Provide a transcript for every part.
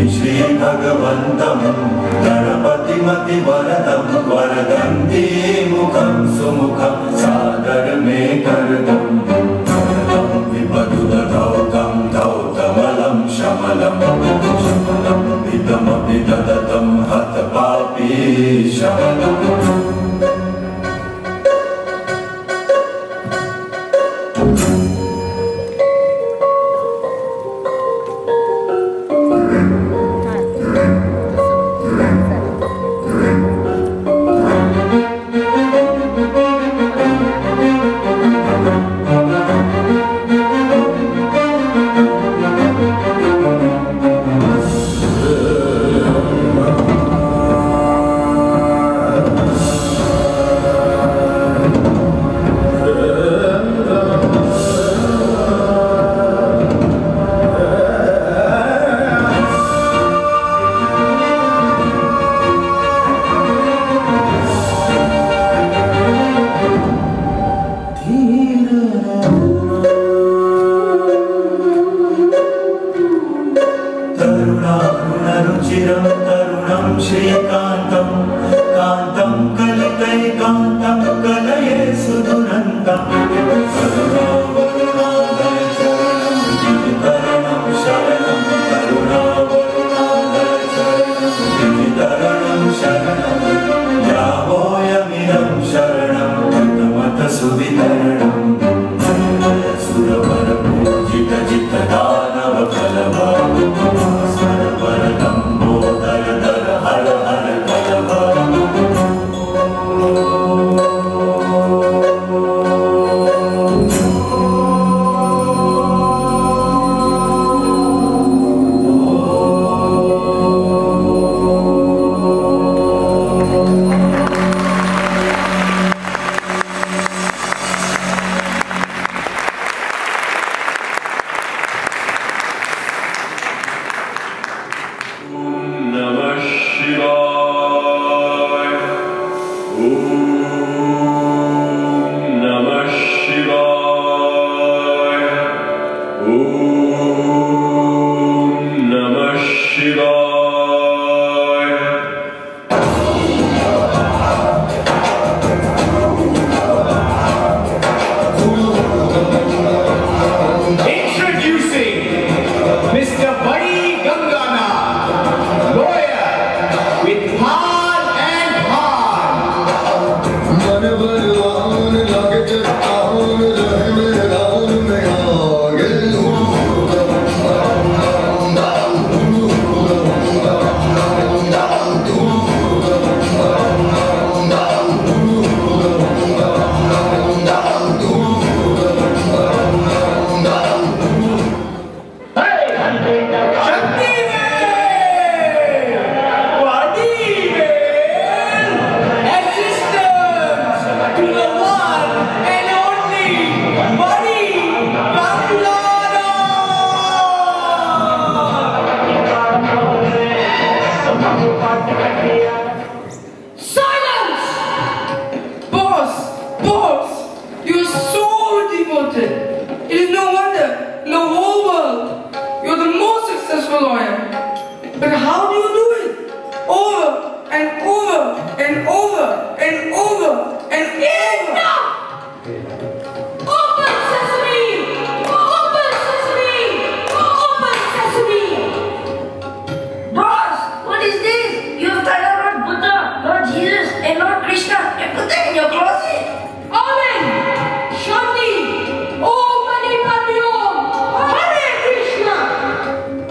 श्री भगवन्तं गणपतिमति वरदं वरदन्ति मुखं सुमुखं सादर में करदं विपदुदधौतं धौतमलं शमलं शमलं विदमपि ददतं हतपापी शमलम्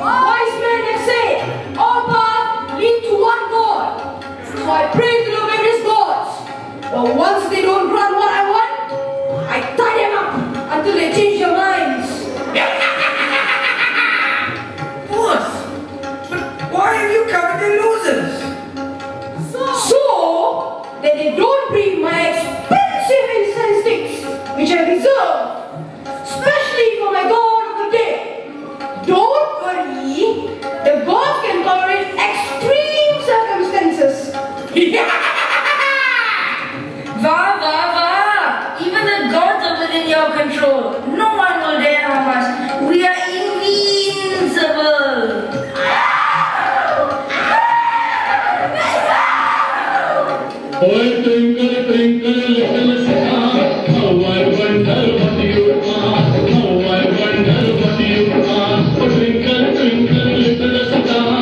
I pray to the Oh, twinkle, twinkle, little star, how I wonder what you are. How I wonder what you are. Oh, twinkle, twinkle, little star.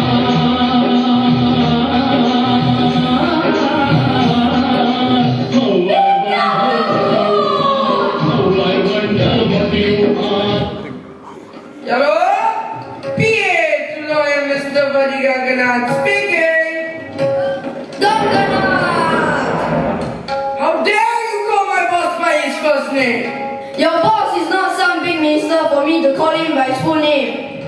Hello? PA to lawyer Mr. Gaganath speaking. Gaganath! How dare you call my boss by his first name? Your boss is not some big minister for me to call him by his full name.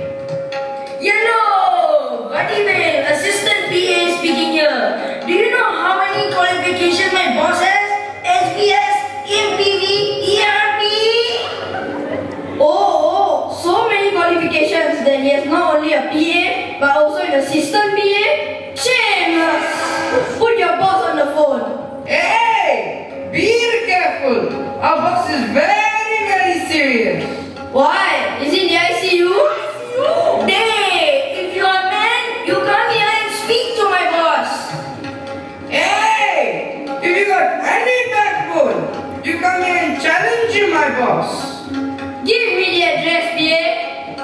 Hello! Vadivel, assistant PA speaking here. Do you know how many qualifications my boss has? SBS, MPV, ERP? Oh, so many qualifications that he is not only a PA, but also an assistant PA? Shameless! Put your boss on the phone. Hey! Be careful! Our boss is very, very serious. Why? Is he in the ICU? Hey, if you are a man, you come here and speak to my boss. Hey! If you got any backbone, you come here and challenge my boss. Give me the address, PA.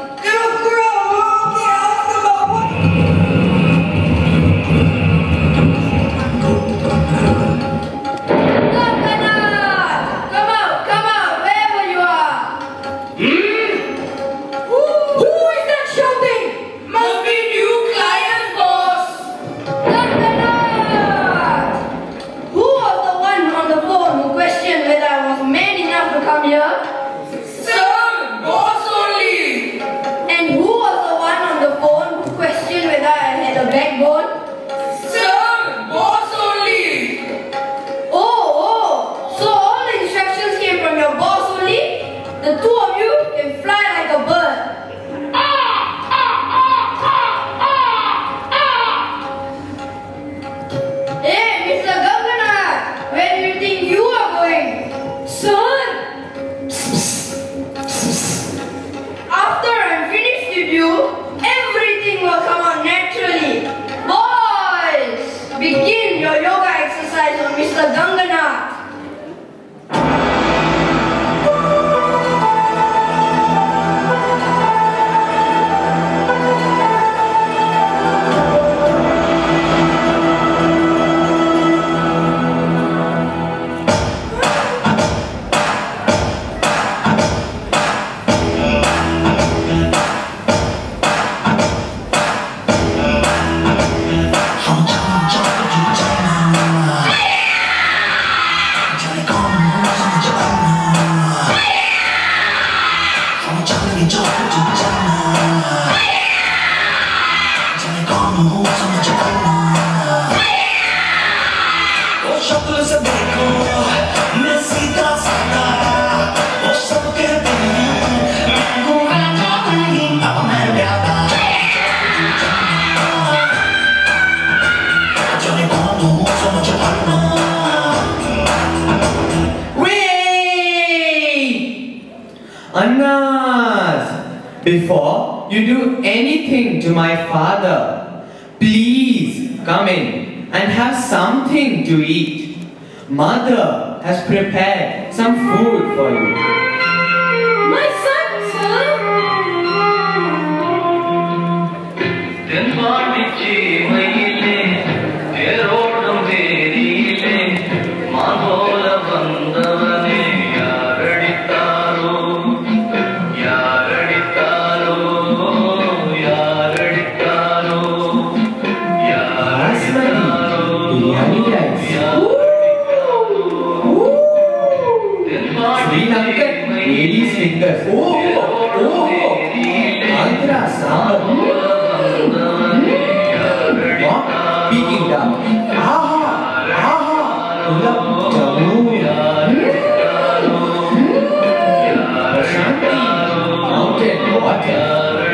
Before you do anything to my father, please come in and have something to eat. Mother has prepared some food for you. My son, sir? Ladies fingers. Andhra sambar. Peking duck. Gulab jamun. Mountain water.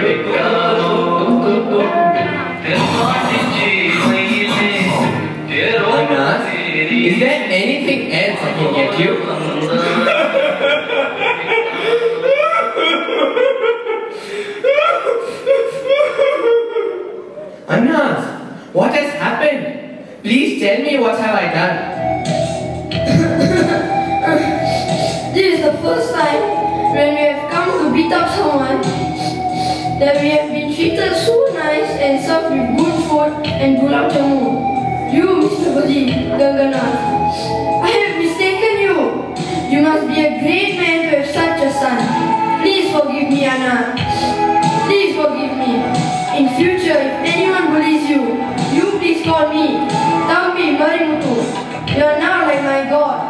Anas, is there anything else I can get you? Anas, what has happened? Please tell me what have I done? This is the first time when we have come to beat up someone that we have been treated so nice and served with good food and gulab jamun. You, Mr. Baji, Ganganath, I have mistaken you. You must be a great man to have such a son. Please forgive me, Anna. Please forgive me. In future, if anyone bullies you, you please call me. Thambi Marimutu. You are now like my God.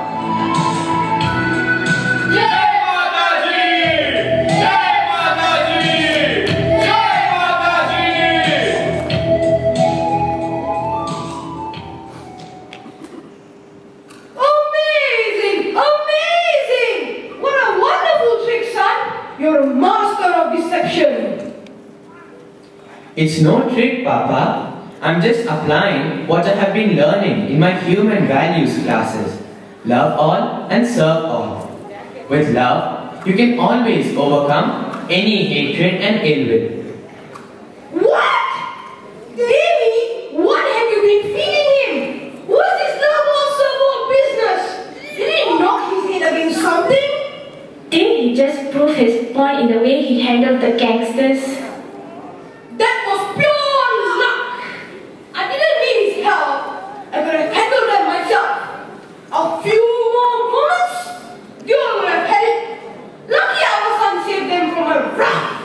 It's no trick, Papa. I'm just applying what I have been learning in my human values classes. Love all and serve all. With love, you can always overcome any hatred and ill will. What? Davy, what have you been feeding him? What's this love all serve all business? Did he knock his head against something? Didn't he just prove his point in the way he handled the gangsters? That was pure luck. I didn't need his help. I could have handled that myself. A few more moments, you would have had it. Lucky I was on saved them from a wrath.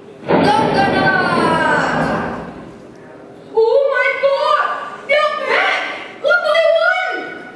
Ganganath! Oh my God! They're back! What do they want?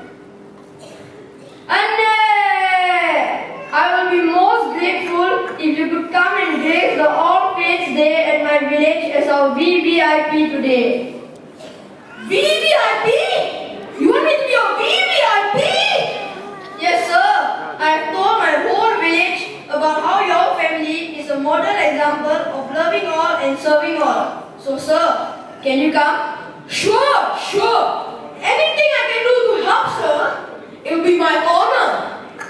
Anne! I will be most grateful if you could come and grace the All Faiths Day at my village as our VVIP today. VVIP? You want me to be your VVIP? Yes, sir. I have told my whole village about how your family is a model example of loving all and serving all. So, sir, can you come? Sure. Anything I can do to help, sir, it will be my honor.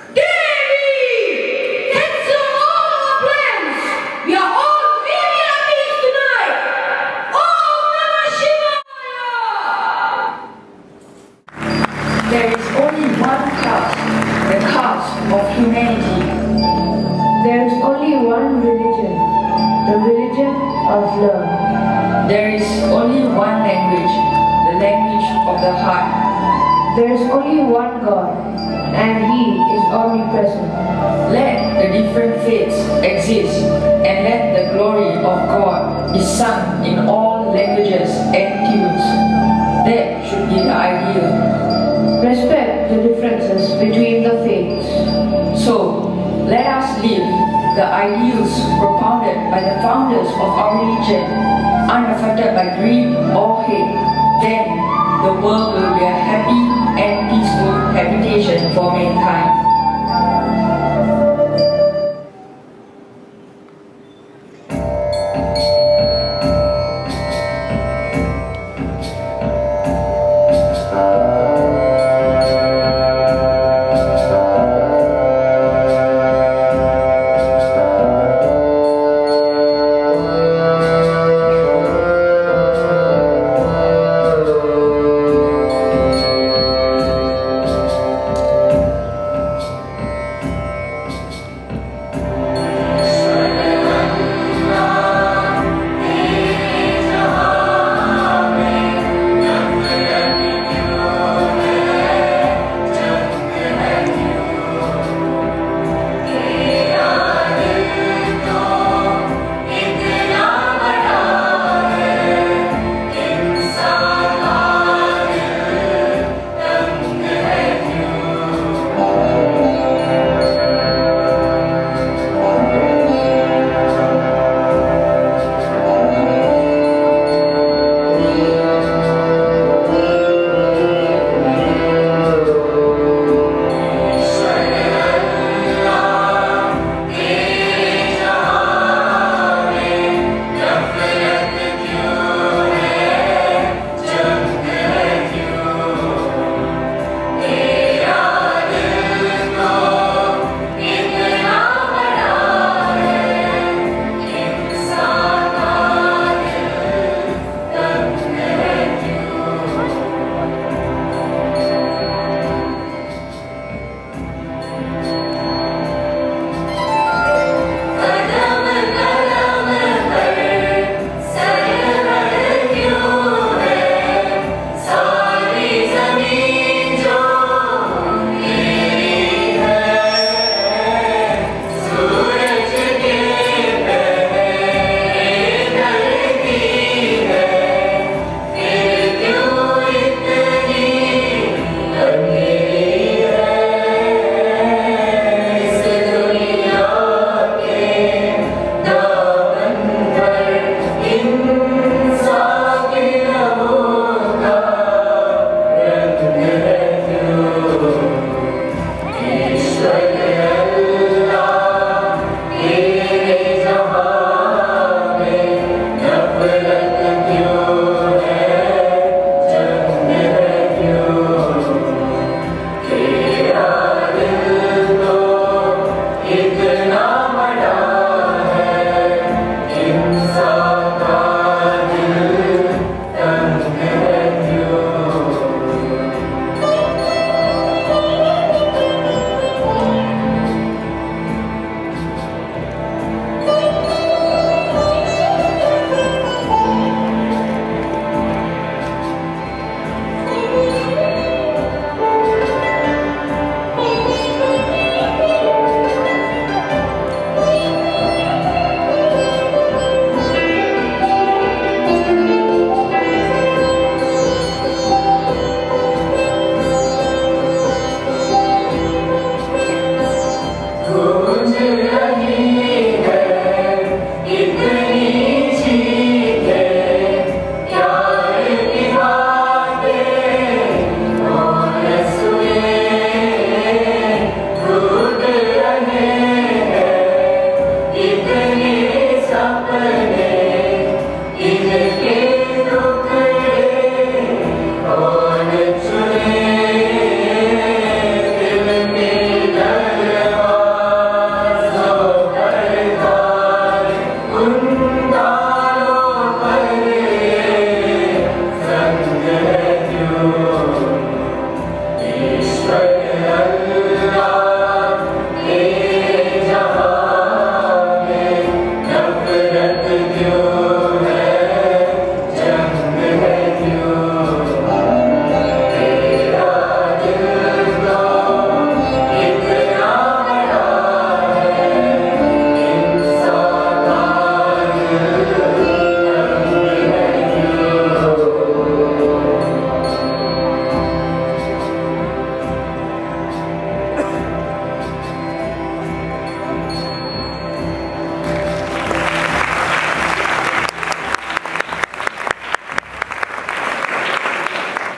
Davy! Cancel all our plans! We are all VVIPs tonight! Om Namah Shivaya! There is only one caste, the caste of humanity. There is only one religion, the religion of love. There is only one language, the language of the heart. There is only one God, and He is omnipresent. Let the different faiths exist, and let the glory of God be sung in all languages and tunes. That should be the ideal. Respect the differences between the faiths. So, let us live the ideals propounded by the founders of our religion, unaffected by greed or hate. Then, the world will be a happy and peaceful habitation for mankind.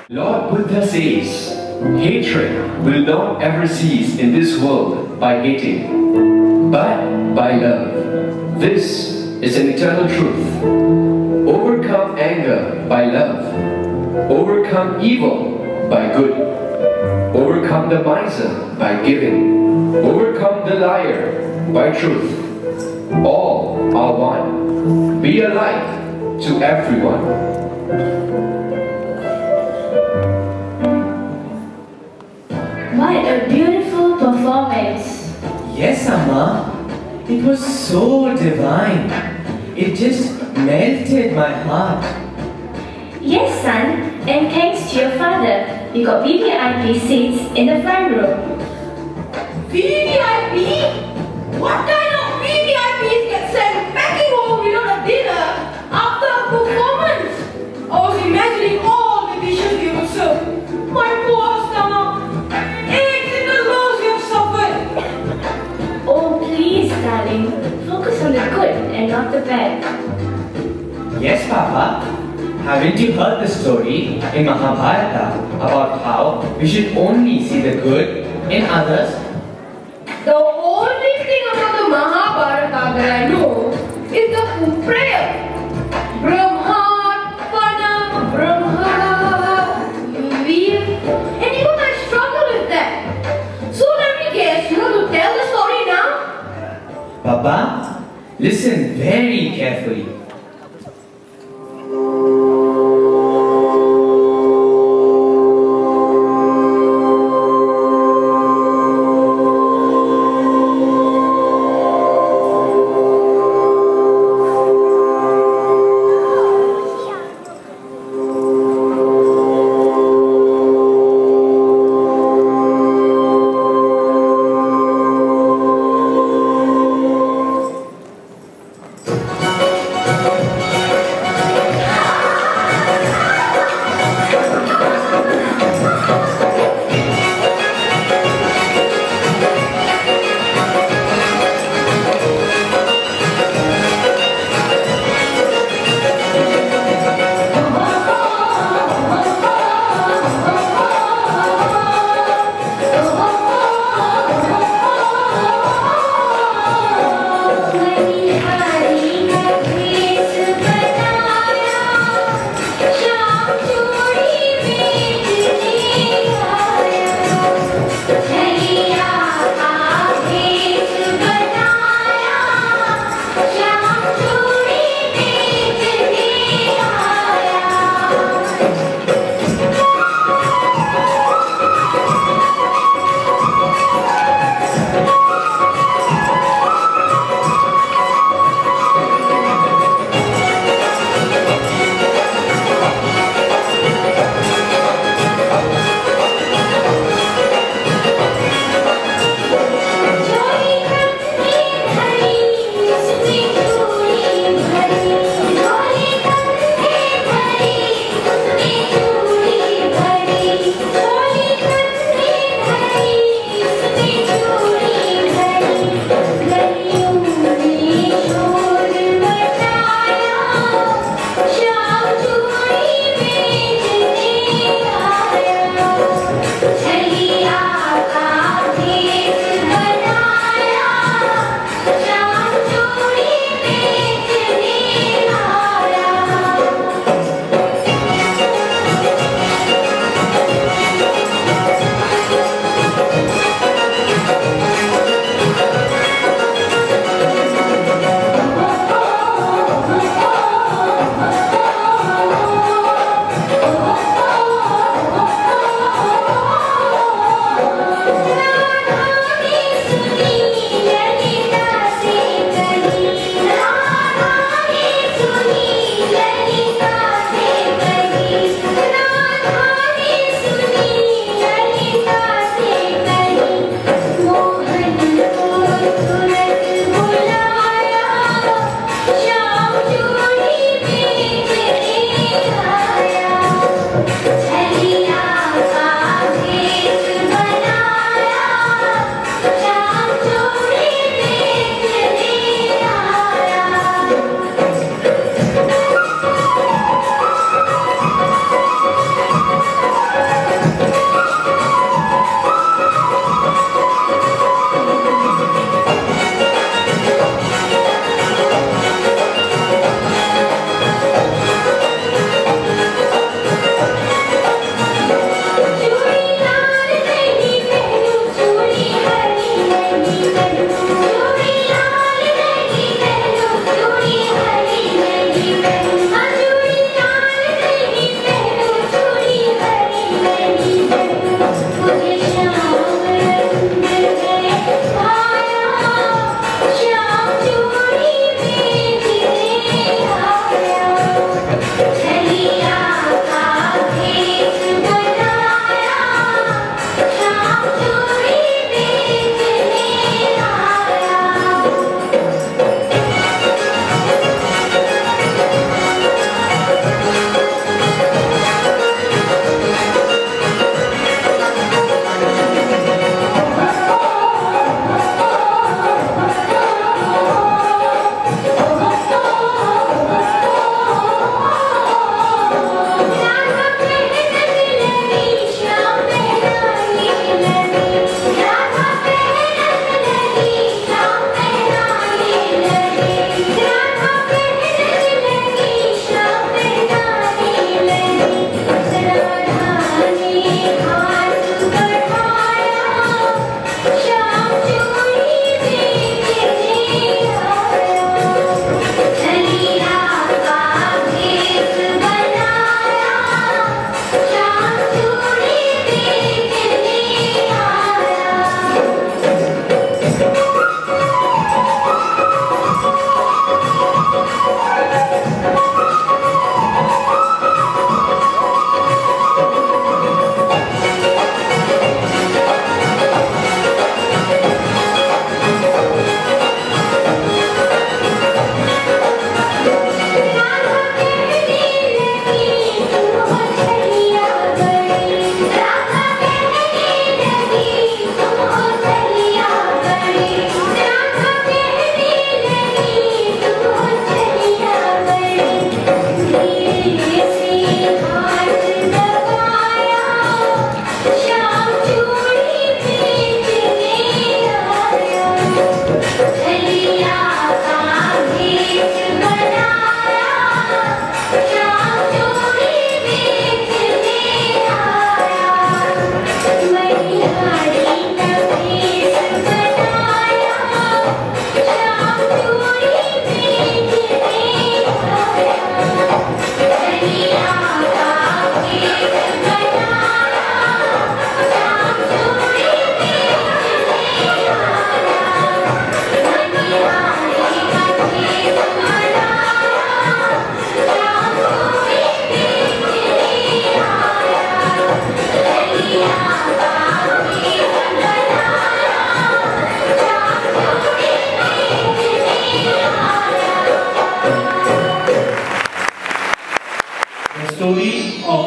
Lord Buddha says, hatred will not ever cease in this world by hating, but by love. This is an eternal truth. Overcome anger by love. Overcome evil by good. Overcome the miser by giving. Overcome the liar by truth. All are one. Be a light to everyone. What a beautiful performance. Yes, Amma. It was so divine. It just melted my heart. Yes, son, and thanks to your father, we got VVIP seats in the front row. VVIP? What kind of VVIPs get sent packing home without a dinner after a performance? I was imagining all the dishes they would serve. My poor stomach. Eggs in the loaves you have suffered. Oh, please, darling, focus on the good and not the bad. Yes, Papa. Haven't you heard the story in Mahabharata about how we should only see the good in others? The only thing about the Mahabharata that I know is the prayer. Brahma, Pana, Brahma, Veer. And even I struggle with that. So let me guess, you want to tell the story now? Papa, listen very carefully.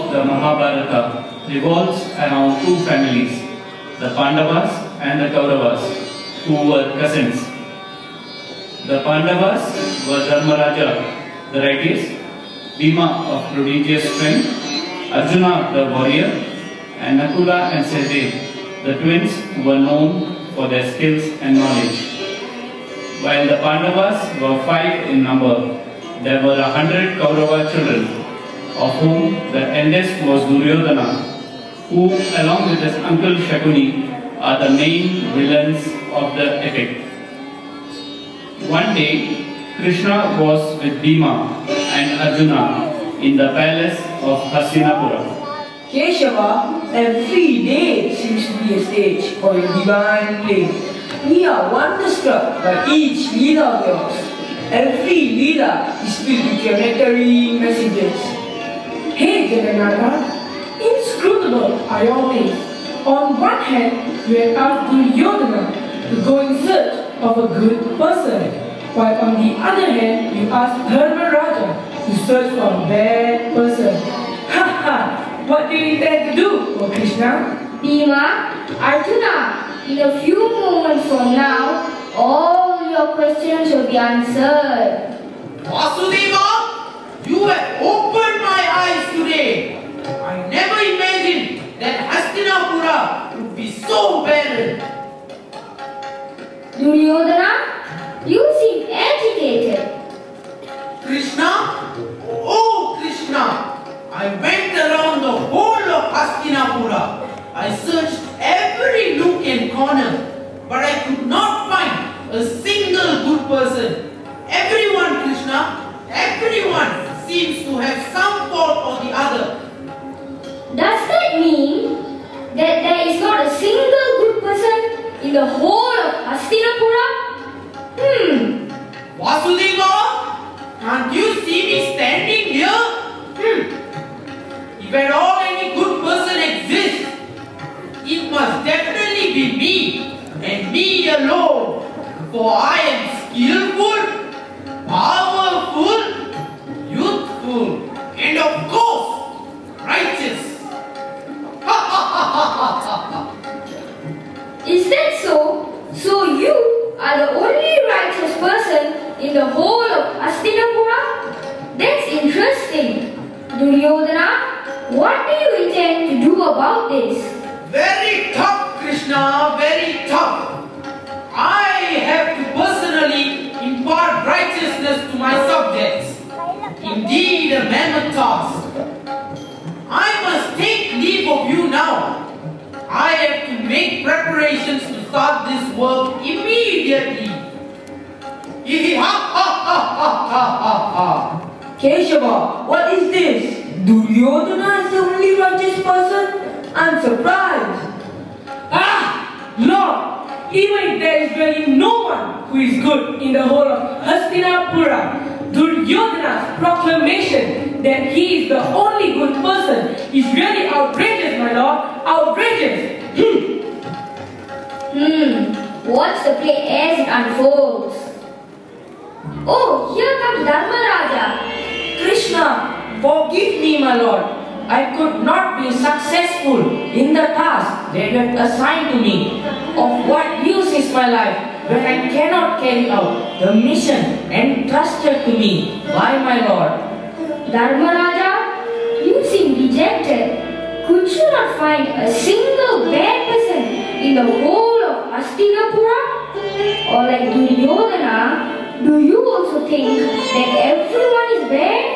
of the Mahabharata revolves around two families, the Pandavas and the Kauravas, who were cousins. The Pandavas were Dharmaraja, the righteous, Bhima of prodigious strength, Arjuna the warrior, and Nakula and Sahadev, the twins who were known for their skills and knowledge. While the Pandavas were 5 in number, there were 100 Kaurava children, of whom the eldest was Duryodhana, who along with his uncle Shakuni are the main villains of the epic. One day, Krishna was with Bhima and Arjuna in the palace of Hastinapura. Keshava, every day seems to be a stage for a divine play. We are wonderstruck by each Leela of yours. Every Leela is filled with your nectarine messages. Hey Jagannatha, inscrutable are your ways. On one hand, you have asked Duryodhana to go in search of a good person, while on the other hand, you asked Dharmaraja to search for a bad person. Ha ha! What do you intend to do, O Krishna? Bhima, Arjuna, in a few moments from now, all your questions will be answered. Vasudeva, you have opened my eyes today. I never imagined that Hastinapura would be so barren. Duryodhana, you seem agitated. Krishna? Oh Krishna! I went around the whole of Hastinapura. I searched every nook and corner, but I could not find a single good person. Everyone, Krishna, everyone seems to have some fault or the other. Does that mean that there is not a single good person in the whole of Hastinapura? Vasudeva, can't you see me standing here? If at all any good person exists, it must definitely be me, and me alone. For I am skillful, powerful, youthful, and of course, righteous. Is that so? So you are the only righteous person in the whole of Hastinapura? That's interesting. Duryodhana, what do you intend to do about this? Very tough, Krishna, very tough. I have to personally impart righteousness to my subjects. Indeed, a mammoth task. I must take leave of you now. I have to make preparations to start this work immediately. Keshava, what is this? Duryodhana is the only righteous person? I'm surprised. Ah! Lord, even if there is really no one who is good in the whole of Hastinapura, Duryodhana's proclamation that he is the only good person is really outrageous, my lord. Outrageous! Watch the play as it unfolds. Oh, here comes Dharmaraja. Krishna, forgive me, my lord. I could not be successful in the task that you have assigned to me. Of what use is my life when I cannot carry out the mission entrusted to me by my lord? Dharmaraja, you seem dejected. Could you not find a single bad person in the whole of Hastinapura? Or like Duryodhana, do you also think that everyone is bad?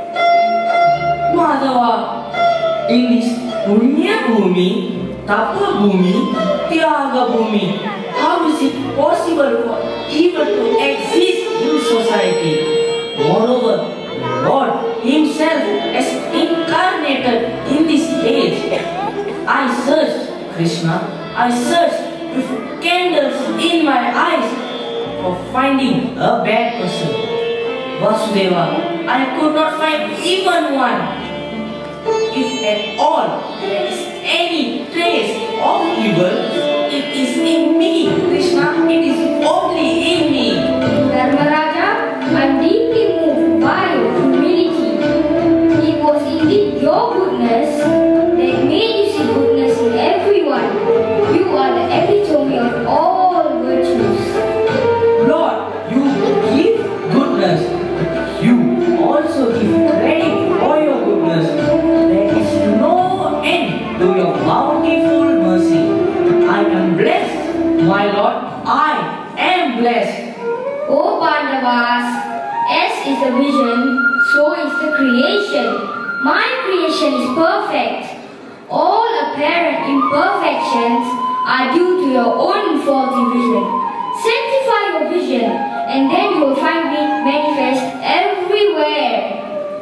Madhava, in this Punya Bhumi, Tapa Bhumi, Tyaga Bhumi, how is it possible for evil to exist in society? Moreover, God Himself has incarnated in this age. I searched, Krishna, I searched with candles in my eyes for finding a bad person. Vasudeva, I could not find even one. If at all there is any trace of evil, it is in me, Krishna. It is only in me. Dharmaraja, I am deeply moved by your humility. It was indeed your goodness goodness that made you see goodness in everyone. You are the epitome of all virtues. Lord, you give goodness. You also give credit for your goodness. There is no end to your bountiful mercy. I am blessed, my Lord. I am blessed. O Pandavas, S is the vision, so is the creation. My creation is perfect. All apparent imperfections are due to your own faulty vision. Sanctify your vision, and then you will find me manifest everywhere.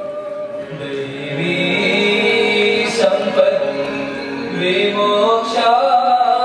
Devi Sampad Vimoksha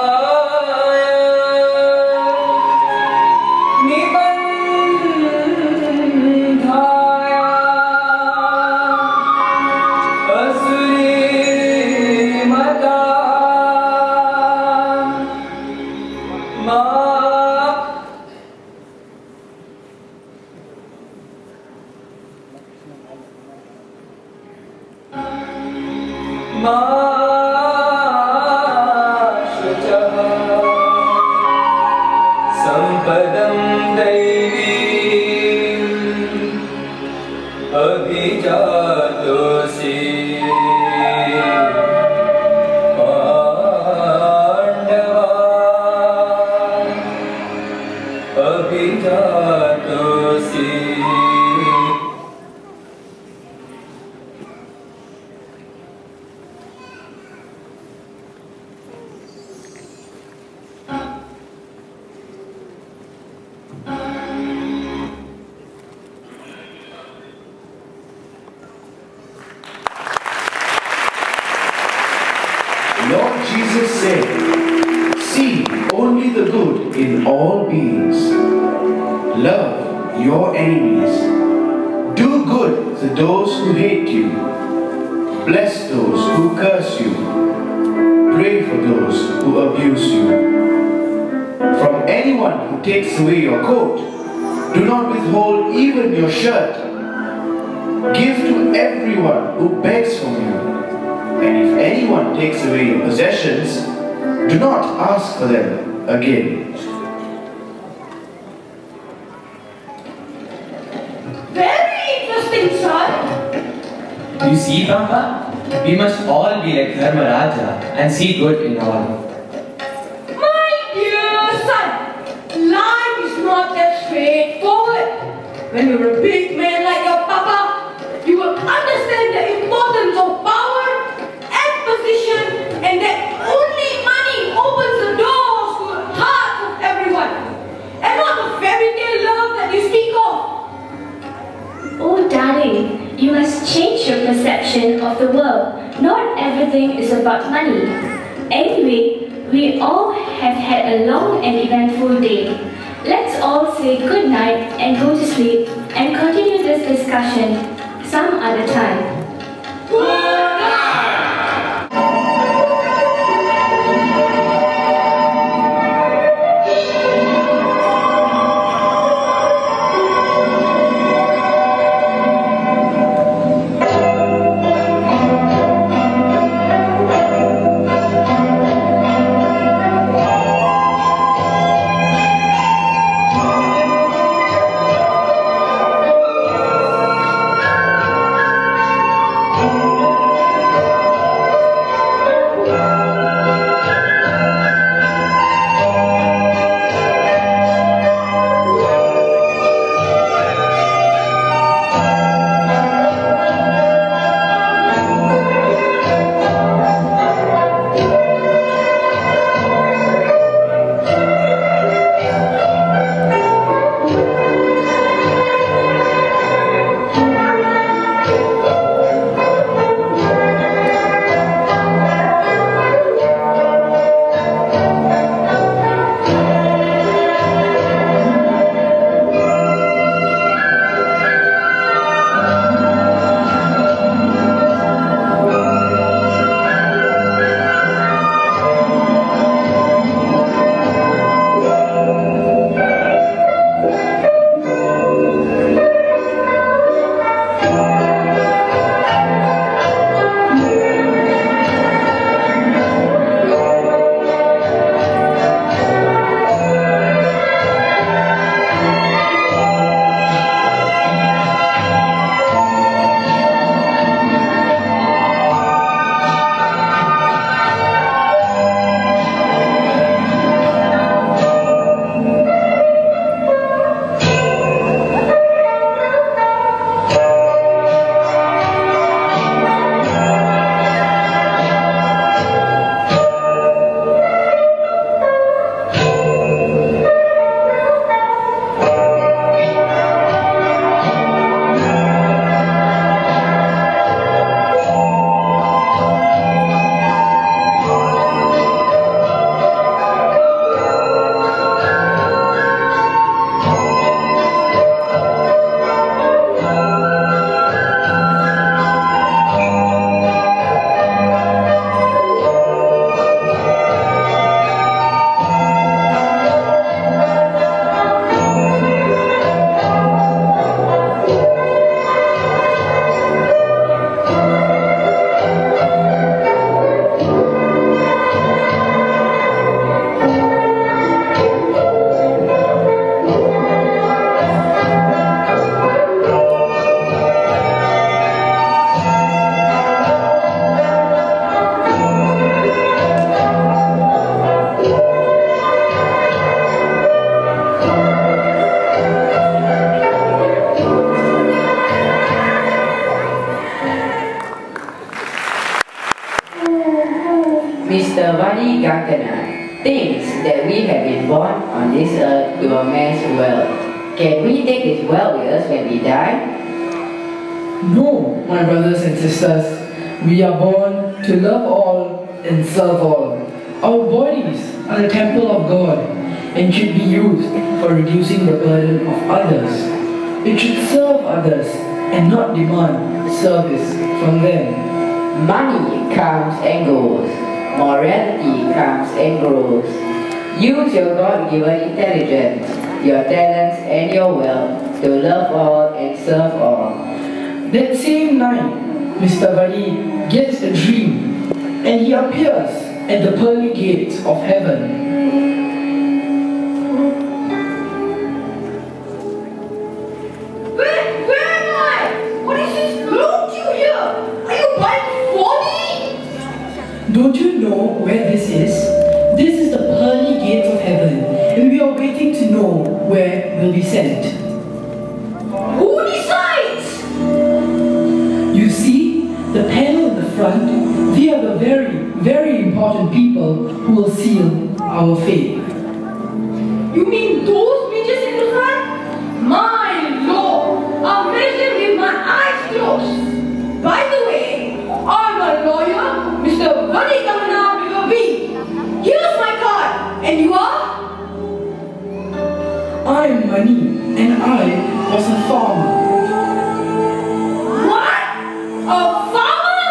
Lord Jesus said, "See only the good in all beings. Love your enemies. Do good to those who hate you. Bless those who curse you. Pray for those who abuse you. From anyone who takes away your coat, do not withhold even your shirt. Give to everyone who begs from you. And if anyone takes away your possessions, do not ask for them again." Very interesting, son. You see, Papa? We must all be like Dharmaraja and see good in all. My dear son, life is not that straightforward. When you're a big man like your papa, you will understand the importance of power and position, and that only money opens the doors to the hearts of everyone, and not the fairy tale love that you speak of. Oh darling, you must change your perception of the world. Not everything is about money. Anyway, we all have had a long and eventful day. Let's all say good night and go to sleep and continue this discussion some other time. Mr. Vadi Gangana thinks that we have been born on this earth to amass wealth. Can we take this wealth with us when we die? No, my brothers and sisters. We are born to love all and serve all. Our bodies are the temple of God and should be used for reducing the burden of others. It should serve others and not demand service from them. Money comes and goes. Morality comes and grows. Use your God-given intelligence, your talents and your wealth to love all and serve all. That same night, Mr. Vadi gets a dream and he appears at the pearly gates of heaven. Where am I? What is this loot you here? Are you buying 40? Don't you know where this is? This is the pearly gates of heaven and we are waiting to know where we'll be sent. Who decides? You see, the panel in the front, they are the very, very important people who will seal our fate. You mean those midgets in the front? My Lord, I'll measure them with my eyes closed. By the way, I'm a lawyer, Mr. Vadi Kamana with a V. Here's my card. And you are? I'm Mani and I was a farmer. A farmer?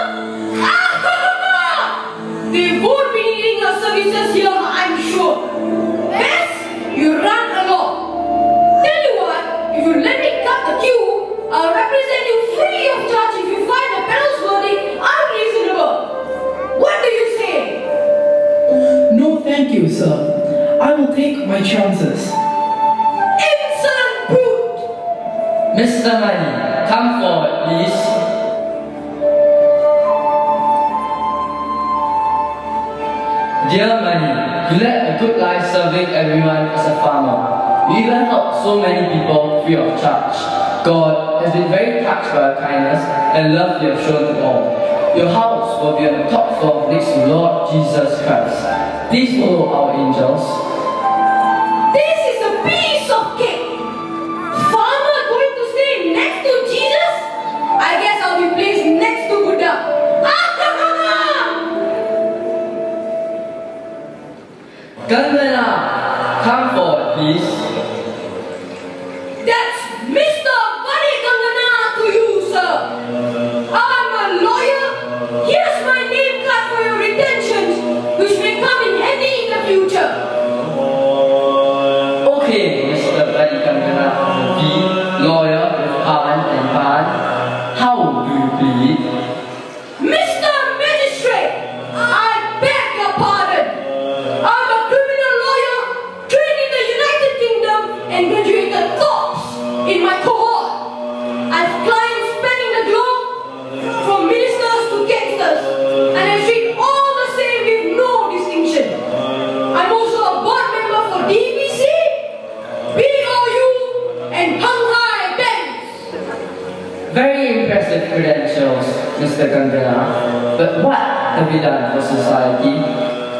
They won't be needing your services here, I'm sure. Best you run along. Tell you what, if you let me cut the queue, I'll represent you free of charge if you find the panel's verdict unreasonable. What do you say? No, thank you, sir. I will take my chances. Insolent brute! Mr. Mani, come forward, please. Dear Mani, you led a good life serving everyone as a farmer. You even helped so many people free of charge. God has been very touched by your kindness and love you have shown to all. Your house will be on the top floor next to Lord Jesus Christ. Please follow our angels. This is a piece of cake. Farmer going to stay next to Jesus? I guess I'll be placed next to Buddha. Gangana, come forward, please. That's Mr. Vadi Gangana to you, sir. I'm a lawyer. Here's my name card for your retentions, which may come in handy in the future. Okay, Mr. Vadi Gangana, V, lawyer with Pan and Pan. How do you plead? Mr. Magistrate, I beg your pardon. I'm a criminal lawyer trained in the United Kingdom and graduated tops in my cohort. I've climbed spanning the globe from ministers to gangsters and I treat all the same with no distinction. I'm also a board member for DBC, BOU and Shanghai Banks. Very impressive credentials, Mr. Gangana. But what have you done for society?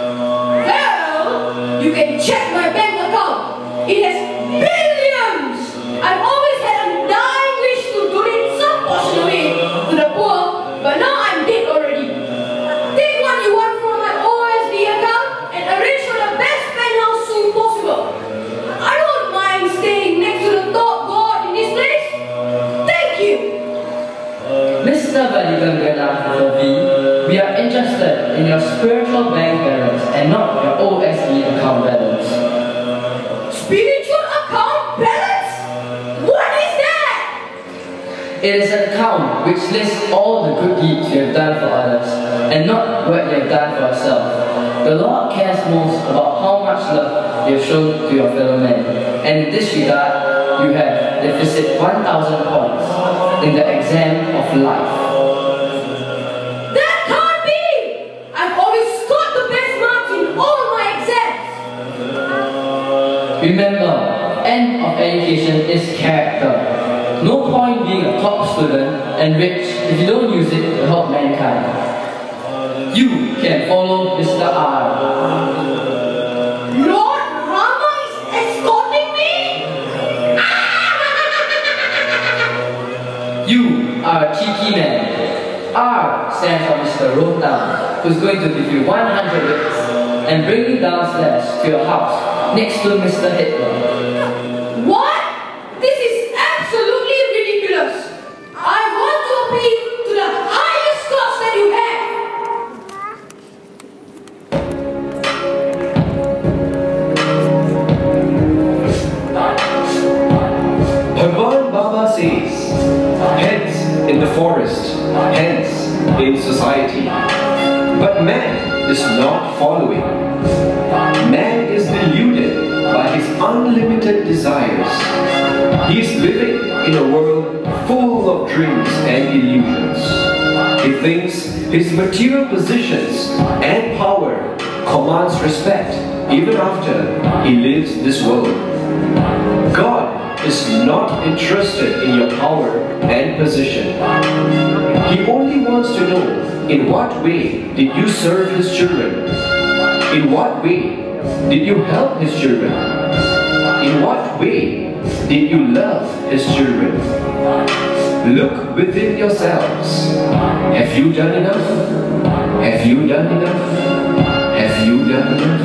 You can check my bank account. It has billions. I've always had a dying wish to donate some portion of it to the poor, but now I'm dead already. Take what you want from my OSD account and arrange for the best penthouse suite possible. I don't mind staying next to the top god in this place. Thank you. Mr. Vadi Gangana, V, we are interested in your spiritual bank balance and not your OSD account balance. Spiritual account balance? What is that? It is an account which lists all the good deeds you have done for others and not what you have done for yourself. The Lord cares most about how much love you have shown to your fellow men, and in this regard, you have deficit 1,000 points in the exam of life. That can't be! I've always scored the best marks in all my exams. Remember, end of education is character. No point being a top student and rich if you don't use it to help mankind. You can follow Mr. R. Lord Rama is escorting me? You are a cheeky man. R stands for Mr. Rotan, who's going to give you 100 licks and bring you downstairs to your house next to Mr. Hitler. What? This is absolutely ridiculous. I want to appeal to the highest cost that you have. Bhagwan Baba says, heads in the forest, hence in society. But man is not following. Man is deluded by his unlimited desires. He is living in a world full of dreams and illusions. He thinks his material positions and power commands respect even after he leaves this world. God is not interested in your power and position. He only wants to know, in what way did you serve his children? In what way did you help his children? In what way did you love his children? Look within yourselves. Have you done enough? Have you done enough? Have you done enough?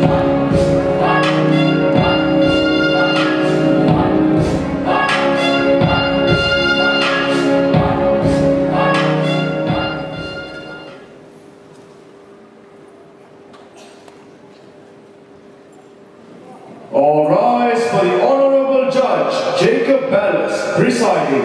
All rise for the Honorable Judge Jacob Ballas presiding.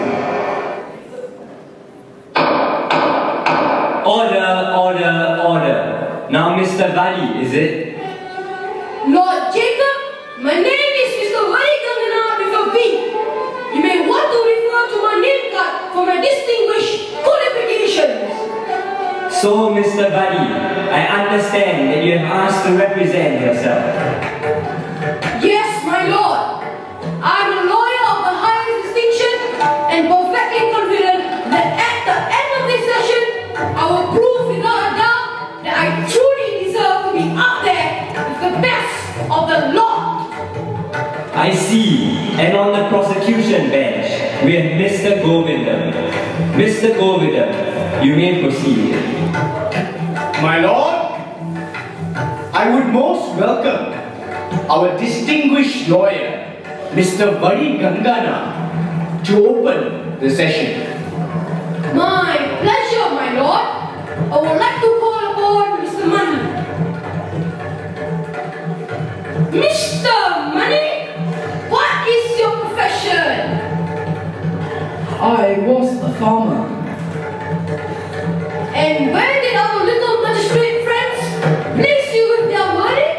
Order, order, order. Now Mr. Vali, is it? Lord Jacob, my name is Mr. Varigangana with a V. You may want to refer to my name card for my distinguished qualifications. So Mr. Vali, I understand that you have asked to represent yourself. Yes, my lord. I'm a lawyer of the highest distinction and perfectly confident that at the end of this session, I will prove without a doubt that I truly deserve to be up there with the best of the lot. I see. And on the prosecution bench, we have Mr. Govindam. Mr. Govindam, you may proceed. My lord, I would most welcome our distinguished lawyer, Mr. Varigangana, to open the session. My pleasure, my lord. I would like to call upon Mr. Money. Mr. Money, what is your profession? I was a farmer. And where did our little magistrate friends place you with their verdict?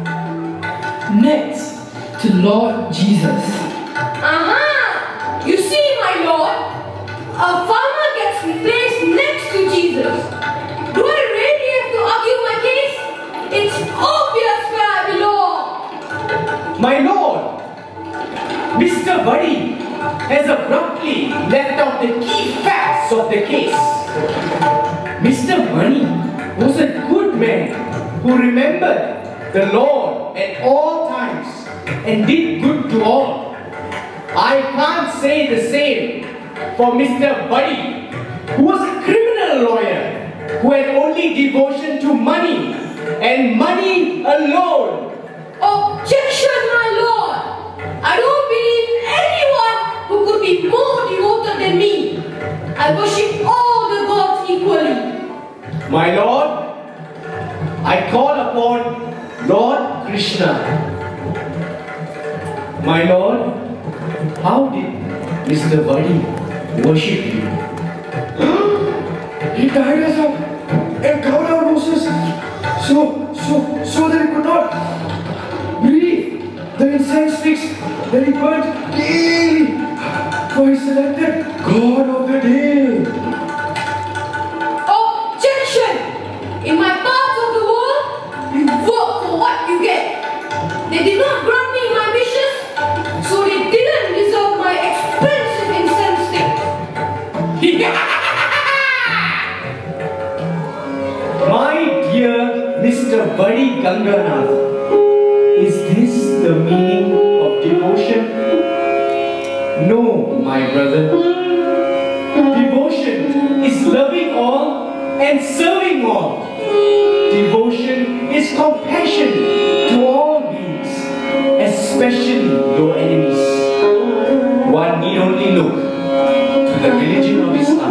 Next to Lord Jesus. Aha! You see, my lord, a farmer gets placed next to Jesus. Do I really have to argue my case? It's obvious where I belong. My lord, Mr. Vadi has abruptly left out the key facts of the case. Mr. Vadi was a good man who remembered the Lord at all times and did good to all. I can't say the same for Mr. Buddy, who was a criminal lawyer who had only devotion to money and money alone. Objection, my lord! I don't believe anyone who could be more devoted than me. I worship all the gods equally. My lord, I call upon Lord Krishna. My lord, how did Mr. Vadi worship you? He tied us up and covered our noses so that he could not breathe the incense sticks that he burnt daily for his selected God of the day. Objection! In my parts of the world, you work for what you get. They did not grant me my wishes, so they didn't deserve my expensive incense stick. My Mr. Badi Ganganath. Is this the meaning of devotion? No, my brother. Devotion is loving all and serving all. Devotion is compassion to all beings, especially your enemies. One need only look to the religion of Islam.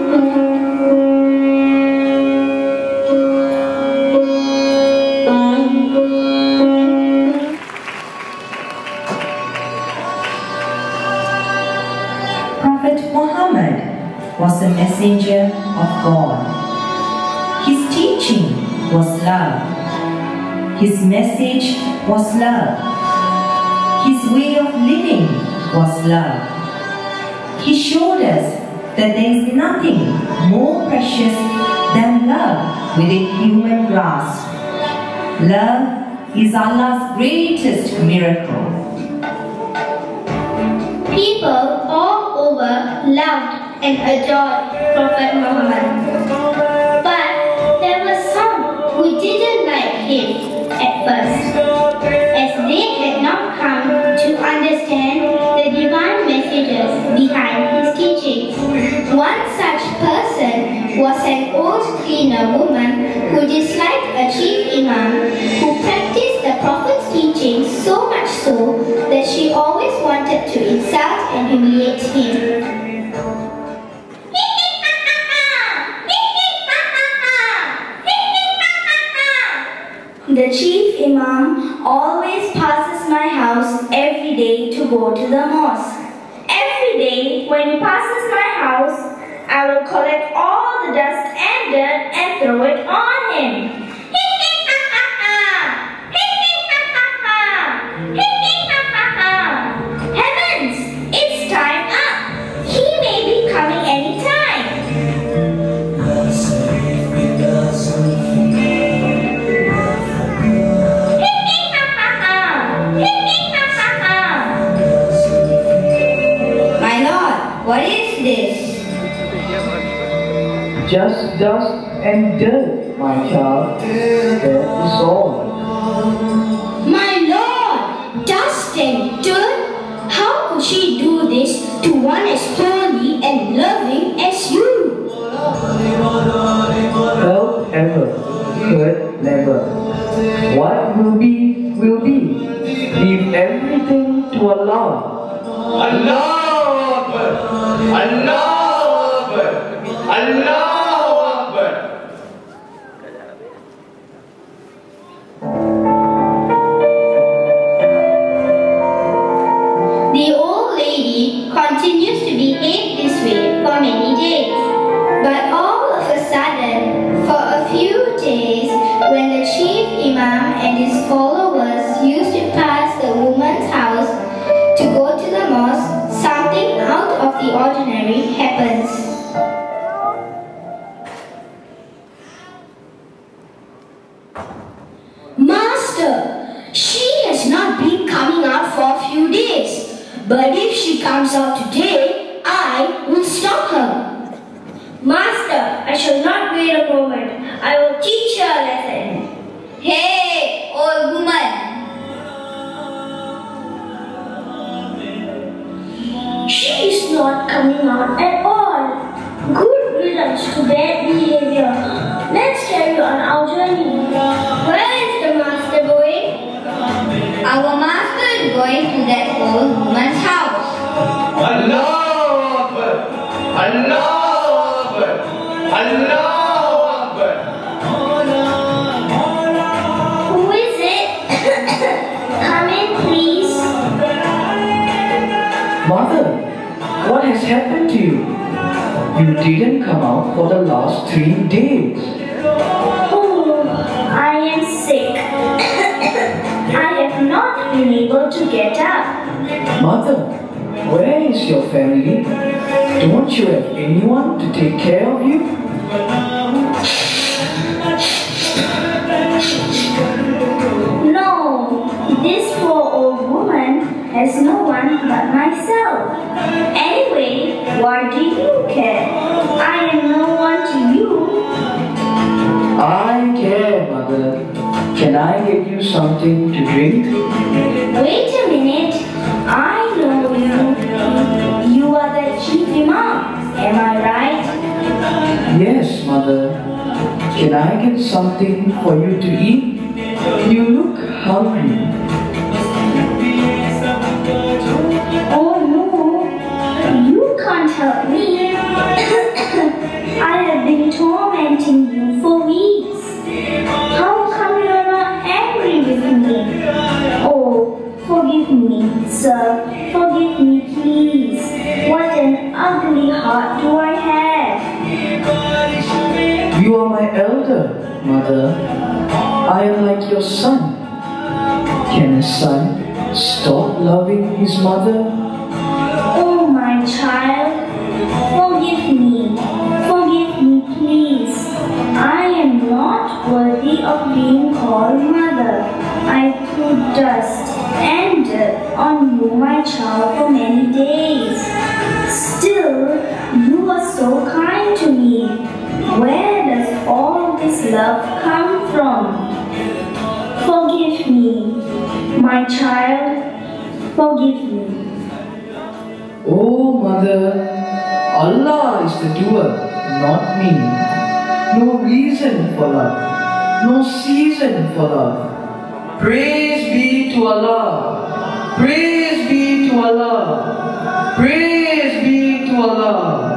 Prophet Muhammad was a messenger of God. His teaching was love. His message was love. His way of living was love. He showed us that there is nothing more precious than love within human grasp. Love is Allah's greatest miracle. People all over loved and adored Prophet Muhammad. But there were some who didn't like him at first, as they had not come to understand the divine messages behind his teachings. One such person was an old cleaner woman who disliked a chief imam who practiced the Prophet's teachings so much so that she always wanted to insult and humiliate him. The chief imam always passes my house every day to go to the mosque. Every day when he passes my house, I will collect all the dust and dirt and throw it on him. Heavens, it's time up. He may be coming anytime. My lord, what is this? Just dust and dirt, my child. That is all. My lord, dust and dirt? How could she do this to one as holy and loving as you? Help ever, hurt never. What will be, will be. Leave everything to Allah. Allahu Akbar! Allahu Akbar! Allahu Akbar! The old lady continues to behave this way for many days. But all of a sudden, for a few days, when the chief imam and his followers used to pass the woman's house to go to the mosque, something out of the ordinary happens. Master, she has not been coming out for a few days. But if she comes out today, I will stop her. Master, I shall not wait a moment. I will teach her a lesson. Hey, old woman. She is not coming out at all. Good riddance to bad behavior. Let's carry on our journey. Where is the master going? Our master is going to that old woman's house. Allahu Akbar! Allahu Akbar! Allahu Akbar! Who is it? Come in, please. Mother, what has happened to you? You didn't come out for the last 3 days. Oh, I am sick. I have not been able to get up. Mother, where is your family? Don't you have anyone to take care of you? No, this poor old woman has no one but myself. Anyway, why do you care? I am no one to you. I care, Mother. Can I get you something to drink? Wait a minute. I know you. You are the chief imam. Am I right? Yes, mother. Can I get something for you to eat? You look hungry. Oh no. You can't help me. I have been tormenting you for weeks. How come you are not angry with me? Oh, forgive me, sir. Forgive me, please. What an ugly heart do I have. You are my elder, mother. I am like your son. Can a son stop loving his mother? Oh, my child. Forgive me. Forgive me, please. I am not worthy of being called mother. I threw dust and dirt on you, my child, for many days. Still, you are so kind to me. Where does all this love come from? Forgive me, my child. Forgive me. Oh, mother, Allah is the doer, not me. No reason for love, no season for love. Praise be to Allah. Praise be to Allah. Praise be to Allah.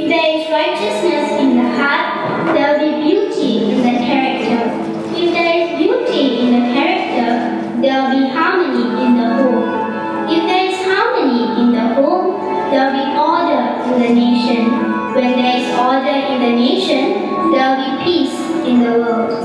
If there is righteousness in the heart, there will be beauty in the character. If there is beauty in the character, there will be harmony in the home. If there is harmony in the home, there will be order in the nation. When there is order in the nation, there will be peace in the world.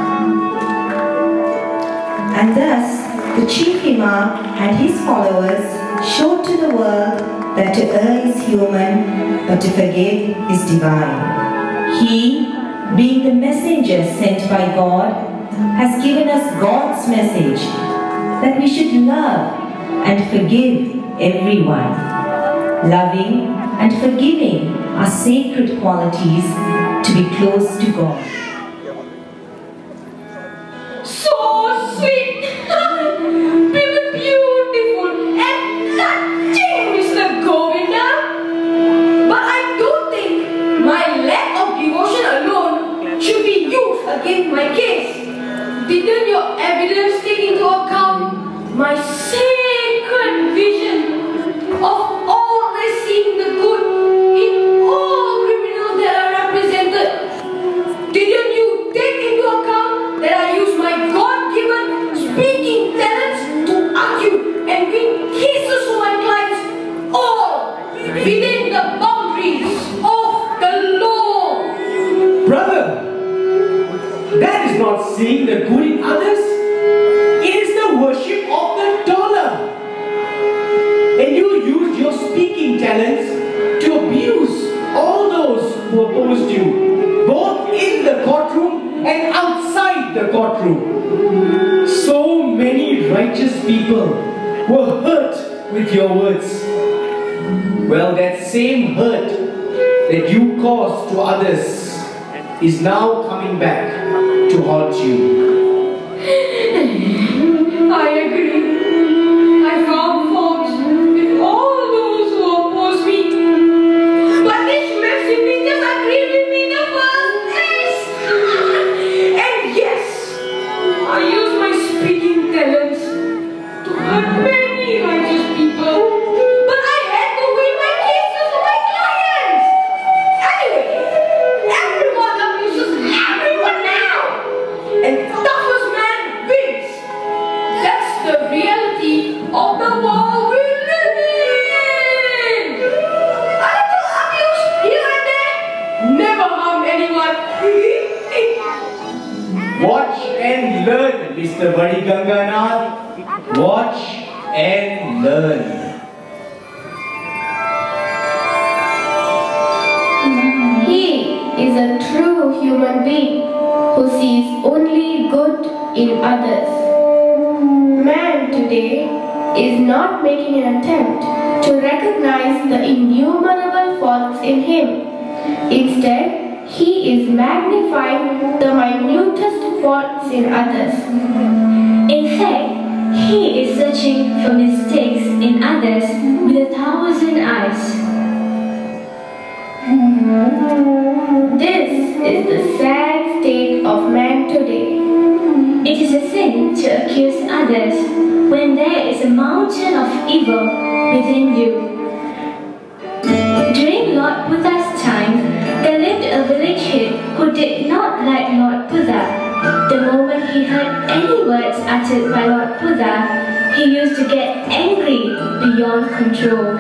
And thus, the chief imam and his followers showed to the world that to err is human, but to forgive is divine. He, being the messenger sent by God, has given us God's message that we should love and forgive everyone. Loving and forgiving are sacred qualities to be close to God. So sweet, beautiful and touching, Mr. Govinda. But I don't think my lack of devotion alone should be used against my case. Didn't your evidence take into account my sacred vision of always seeing the good in all criminals that are represented? Didn't you take into account that I use my God-given speaking talents to argue and win cases for my clients, all within the boundaries of the law? Brother, that is not seeing the good in others. It is the worship of the dollar. And you use your speaking talents to abuse all those who opposed you, both in the courtroom and outside the courtroom. So many righteous people were hurt with your words. Well, that same hurt that you caused to others is now coming back to haunt you. I agree. I found fault with all those who oppose me. But they should have simply just agreed with me in the first place. And yes, I use my speaking talents to hurt many righteous people. But I had to win my cases for my clients. Anyway, everyone abuses everyone now. And toughest man wins. That's the reality of the world we live in. A little abuse here and there never harm anyone. Watch and learn, Mr. Vadiganganath. Watch and learn. He is a true human being who sees only good in others. Man today is not making an attempt to recognize the innumerable faults in him. Instead, he is magnifying the minutest faults in others. In fact, he is searching for mistakes in others with 1,000 eyes. This is the sad state of man today. It is a sin to accuse others when there is a mountain of evil within you. During Lord Buddha's time, there lived a village head who did not like Lord Buddha. The moment he heard any words uttered by Lord Buddha, he used to get angry beyond control.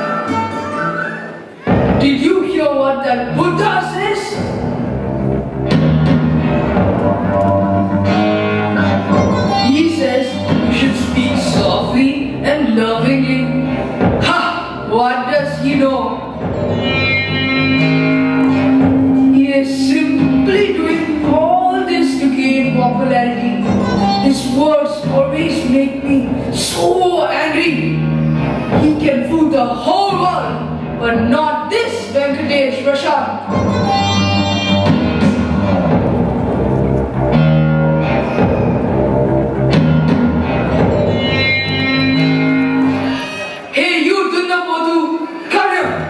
Did you hear what that Buddha says? He says you should speak softly and lovingly. Ha! What does he know? He is simply doing all this to gain popularity. His words always make me so angry. He can fool the whole world, but not this Venkatesh Rashad. Hey, you Dunnapodu, come here.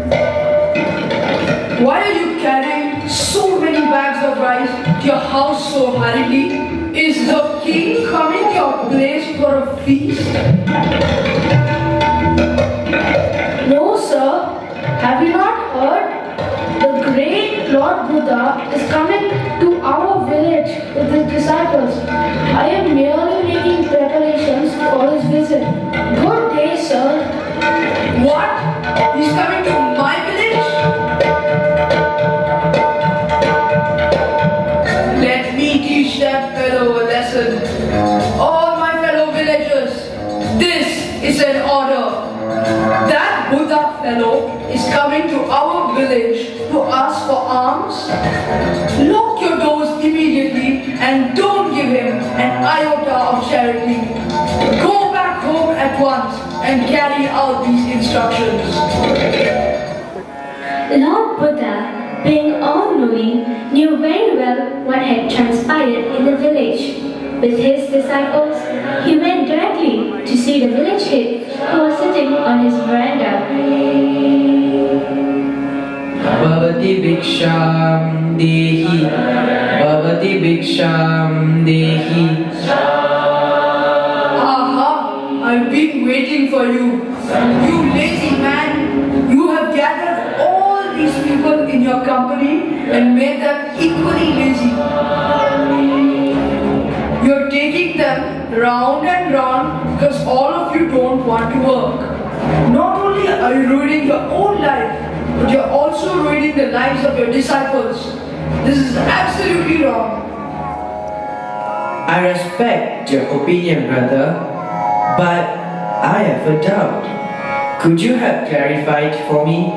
Why are you carrying so many bags of rice to your house so hurriedly? Is the king coming to your place for a feast? No, sir. Have you not heard? Lord Buddha is coming to our village with his disciples. I am merely making preparations for his visit. Good day, sir. What? He's coming to my village? Let me teach that fellow a lesson. All my fellow villagers, this is an order. That Buddha fellow is coming to our village to ask for alms. Lock your doors immediately and don't give him an iota of charity. Go back home at once and carry out these instructions. Lord Buddha, being all-knowing, knew very well what had transpired in the village. With his disciples, he went directly to see the village head who was sitting on his veranda. Bhavati Bhiksham Dehi, Bhavati Bhiksham Dehi. Aha! I've been waiting for you. You lazy man! You have gathered all these people in your company and made them equally lazy. You're taking them round and round because all of you don't want to work. Not only are you ruining your own life, but you're also ruining the lives of your disciples. This is absolutely wrong. I respect your opinion, brother, but I have a doubt. Could you have clarified for me?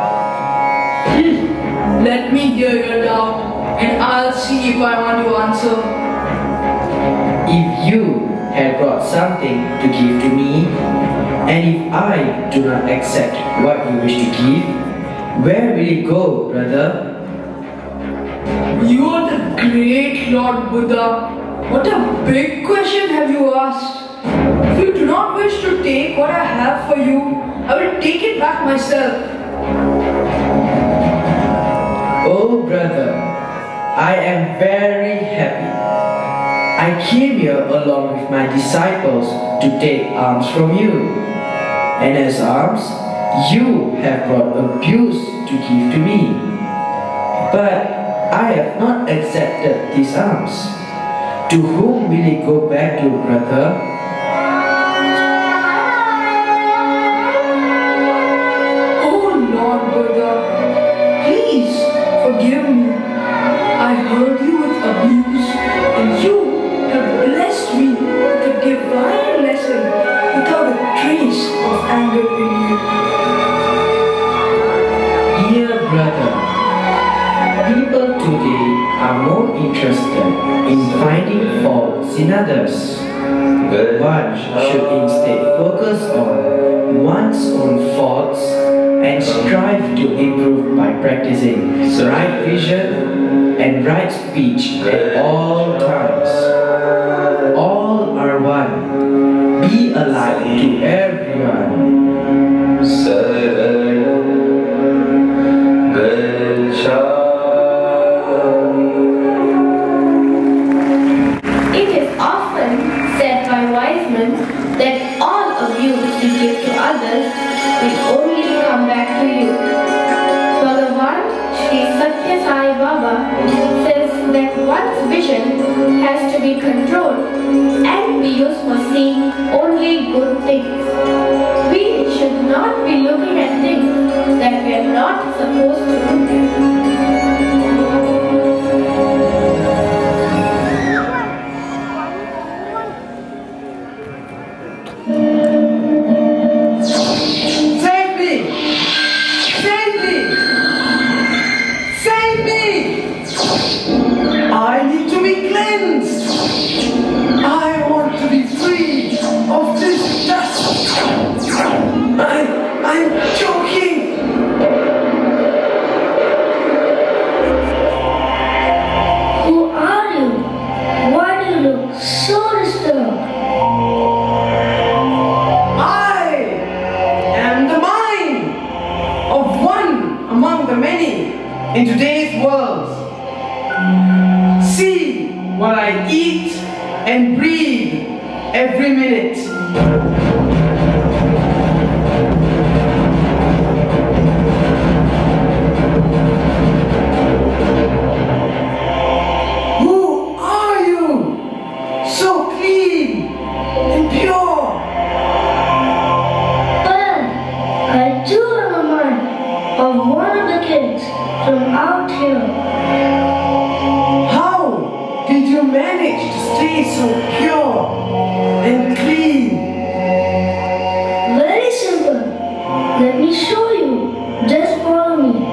Let me hear your doubt and I'll see if I want to answer. If you had brought something to give to me, and if I do not accept what you wish to give, where will it go, brother? You are the great Lord Buddha. What a big question have you asked. If you do not wish to take what I have for you, I will take it back myself. Oh, brother, I am very happy. I came here along with my disciples to take alms from you. And as alms, you have brought abuse to give to me. But I have not accepted these alms. To whom will it go back to, brother? Oh Lord Buddha, please forgive me. I heard you with abuse and you have blessed me with a divine lesson without a trace of anger in you. Dear brother, people today are more interested in finding faults in others. One should instead focus on one's own faults and strive to improve by practicing right vision and right speech at all times. All are one. Be alike to everyone. It is often said by wise men that all abuse you give to others will only come back to you. Bhagavan Sri Satya Sai Baba says that one's vision has to be controlled and be used for seeing only good things. We should not be looking at things that we are not supposed to look at. I'm joking! Who are you? Why do you look so disturbed? I am the mind of one among the many in today's world. See what I eat and breathe every minute. from out here. How did you manage to stay so pure and clean? Very simple. Let me show you. Just follow me.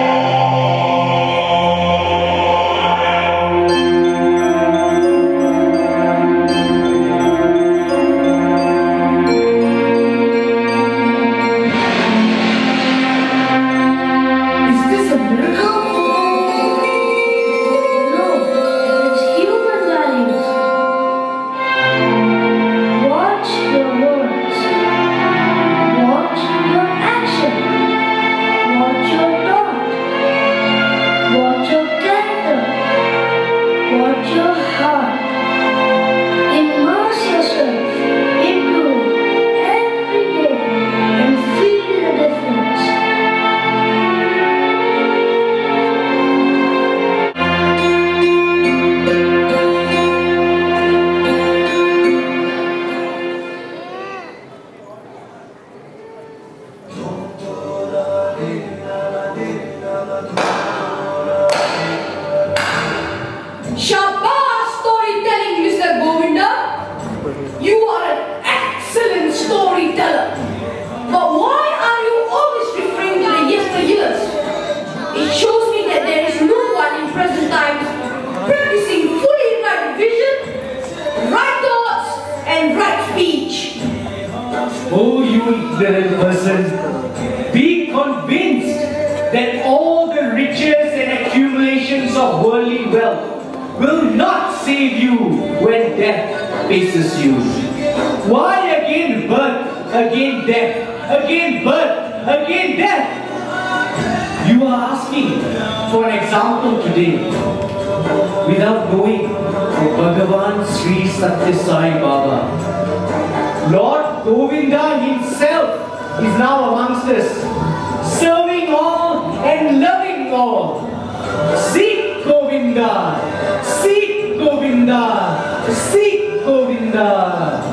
Oh, you ignorant person, be convinced that all the riches and accumulations of worldly wealth will not save you when death faces you. Why again birth, again death, again birth, again death? You are asking for an example today without knowing Bhagavan Sri Satya Sai Baba. Lord Govinda himself is now amongst us, serving all and loving all. Seek Govinda, seek Govinda, seek Govinda.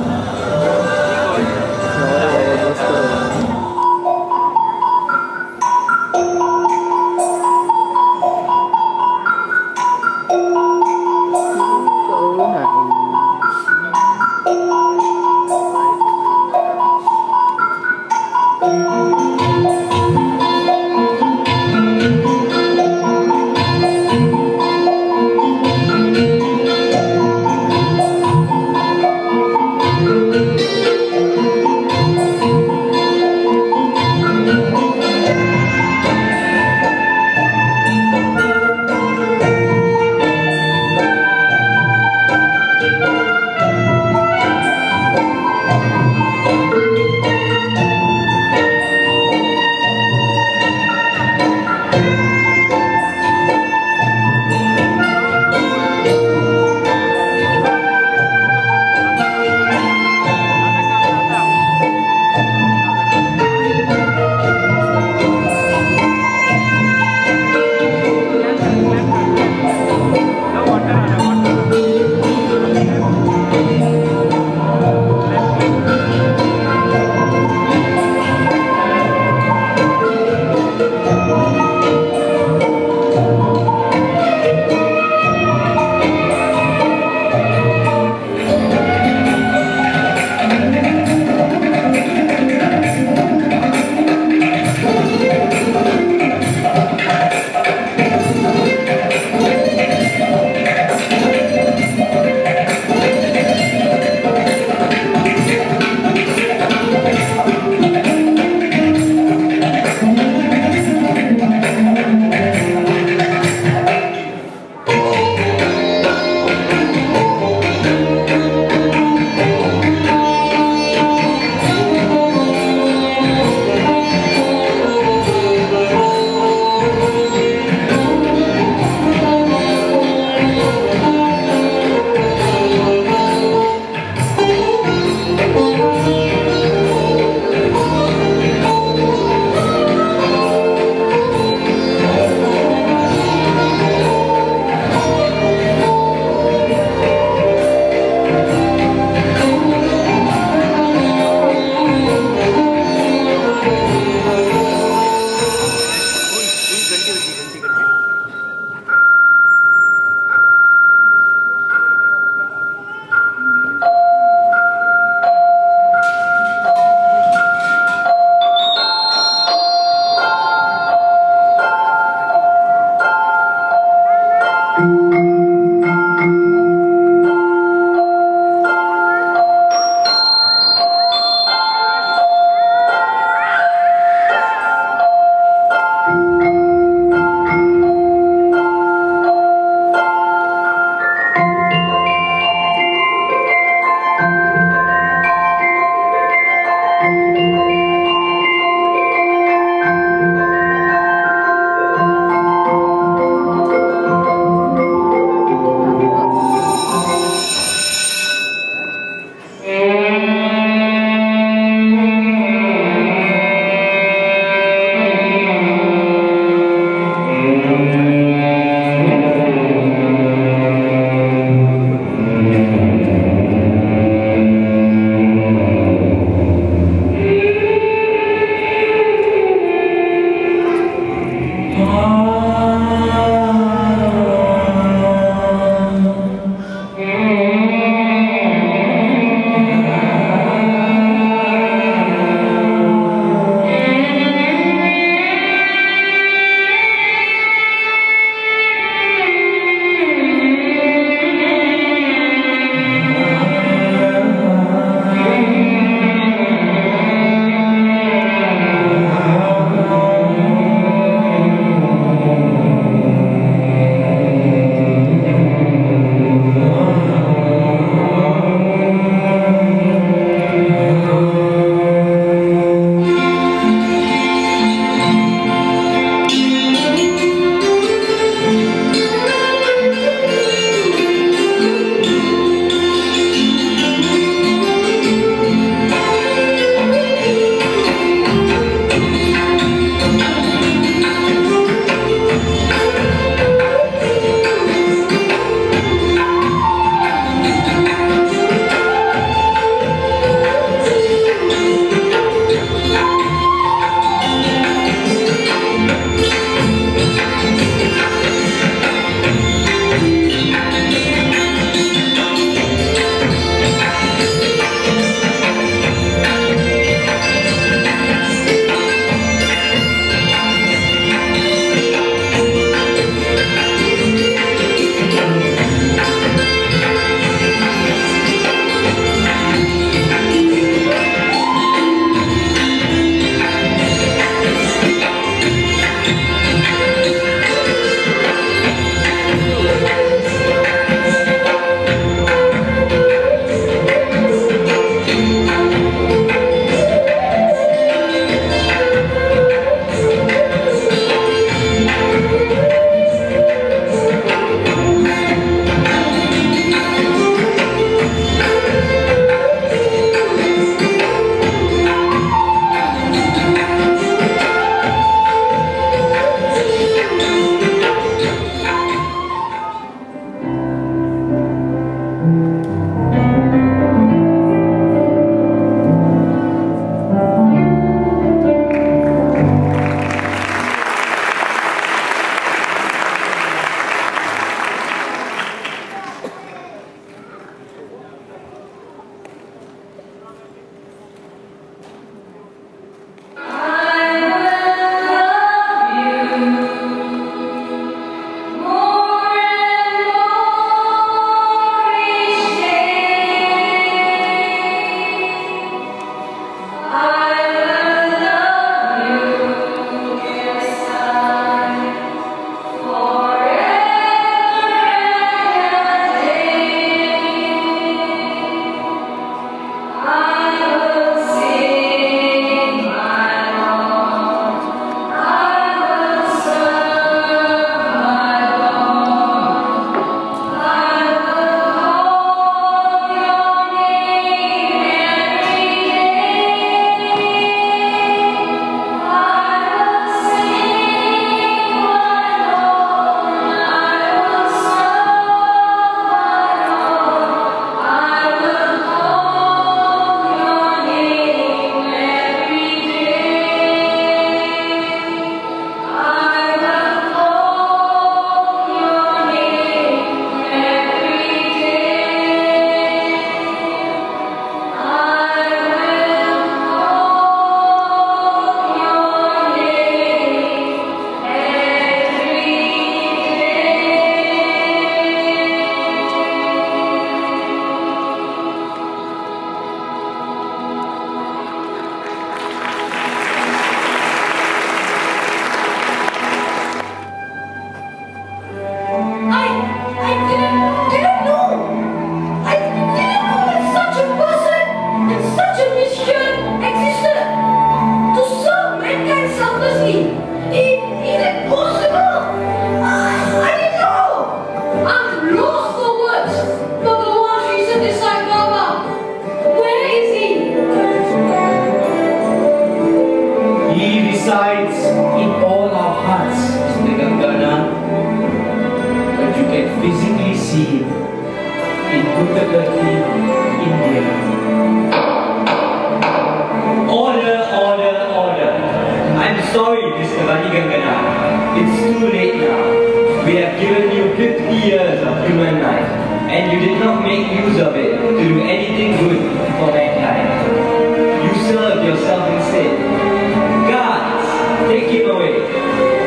We have given you 50 years of human life, and you did not make use of it to do anything good for mankind. You served yourself instead. Guards, take him away.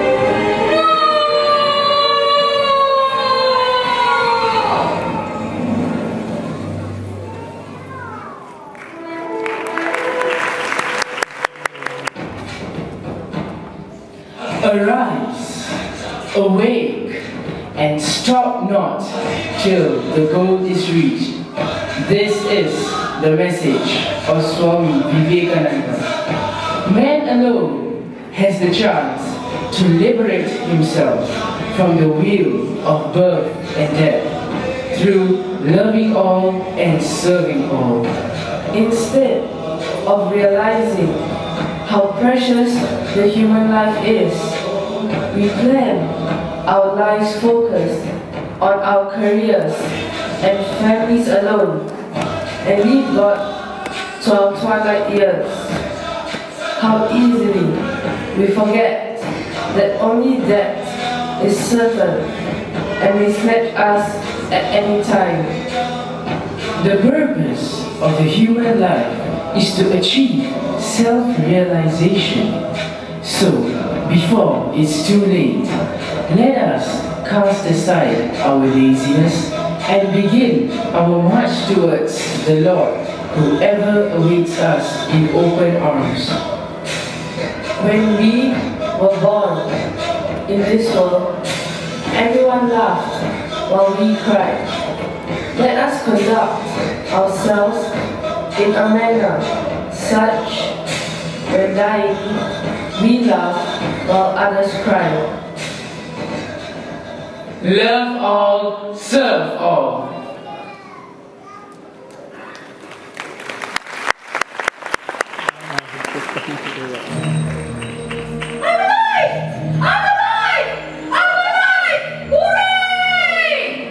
Arise, awake, and stop not till the goal is reached. This is the message of Swami Vivekananda. Man alone has the chance to liberate himself from the wheel of birth and death through loving all and serving all. Instead of realizing how precious the human life is, we plan our lives focused on our careers and families alone, and leave God to our twilight years. How easily we forget that only death is certain and may snatch us at any time. The purpose of the human life is to achieve self-realization. So, before it's too late, let us cast aside our laziness and begin our march towards the Lord who ever awaits us in open arms. When we were born in this world, everyone laughed while we cried. Let us conduct ourselves in a manner such when dying, we laugh while others cry. Love all, serve all. I'm alive! I'm alive! I'm alive! Hooray!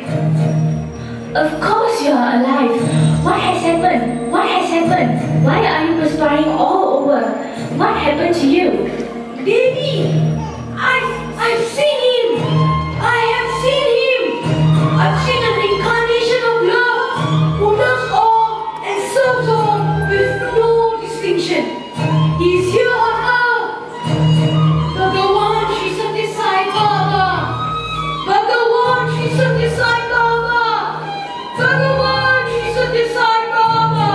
Of course you are alive. What has happened? What has happened? Why are you perspiring all over? What happened to you? Devi! I've seen him! I have seen him! I've seen an incarnation of love who loves all and serves all with no distinction. He is here on earth. Bhagawan Shri Satya Sai Baba! Bhagawan Shri Satya Sai Baba! Bhagawan Shri Satya Sai Baba!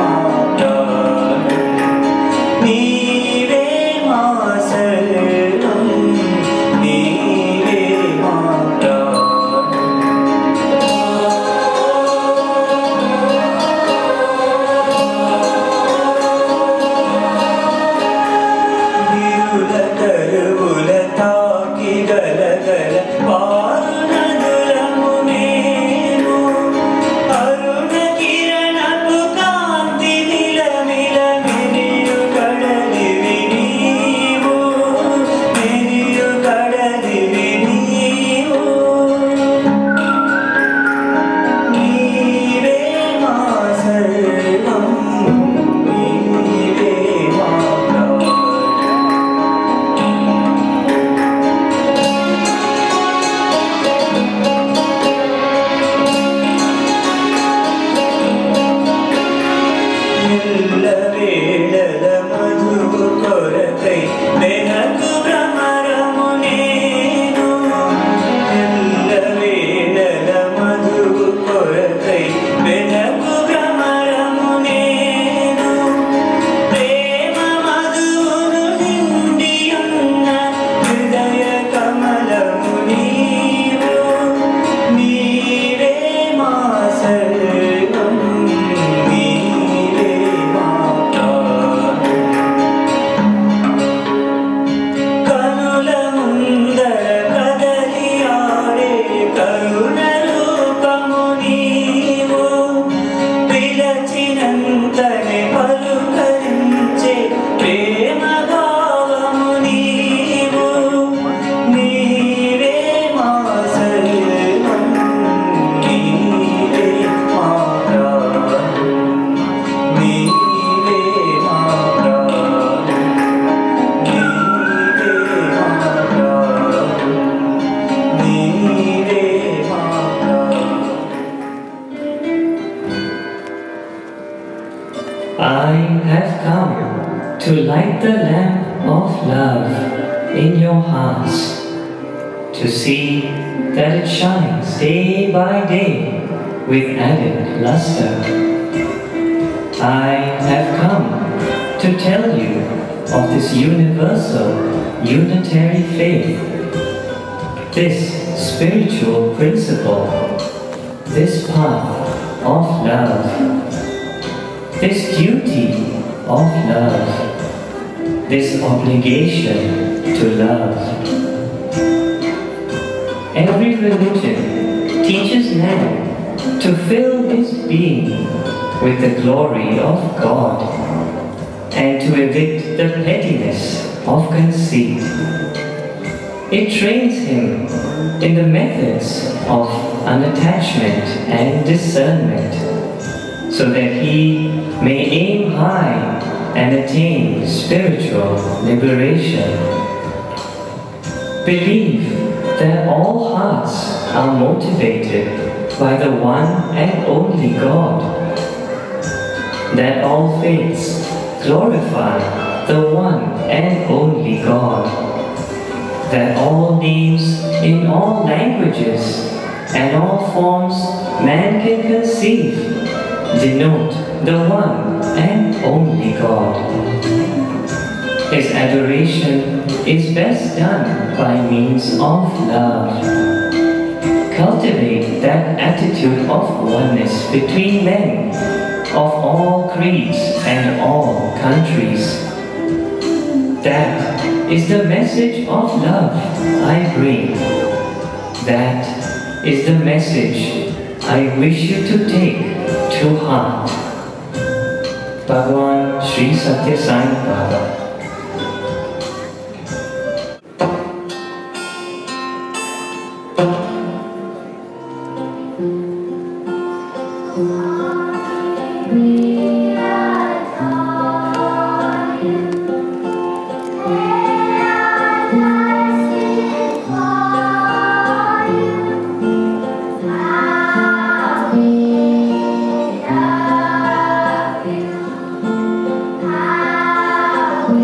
Nire ma sarvam light the lamp of love in your hearts, to see that it shines day by day with added luster. I have come to tell you of this universal, unitary faith, this spiritual principle, this path of love, this duty of love, this obligation to love. Every religion teaches man to fill his being with the glory of God and to evict the pettiness of conceit. It trains him in the methods of unattachment and discernment, so that he may aim high and attain spiritual liberation. Believe that all hearts are motivated by the one and only God, that all faiths glorify the one and only God, that all names in all languages and all forms man can conceive denote the one and only God. His adoration is best done by means of love. Cultivate that attitude of oneness between men of all creeds and all countries. That is the message of love I bring. That is the message I wish you to take to heart. Bhagavan Sri Satya Sai Baba. We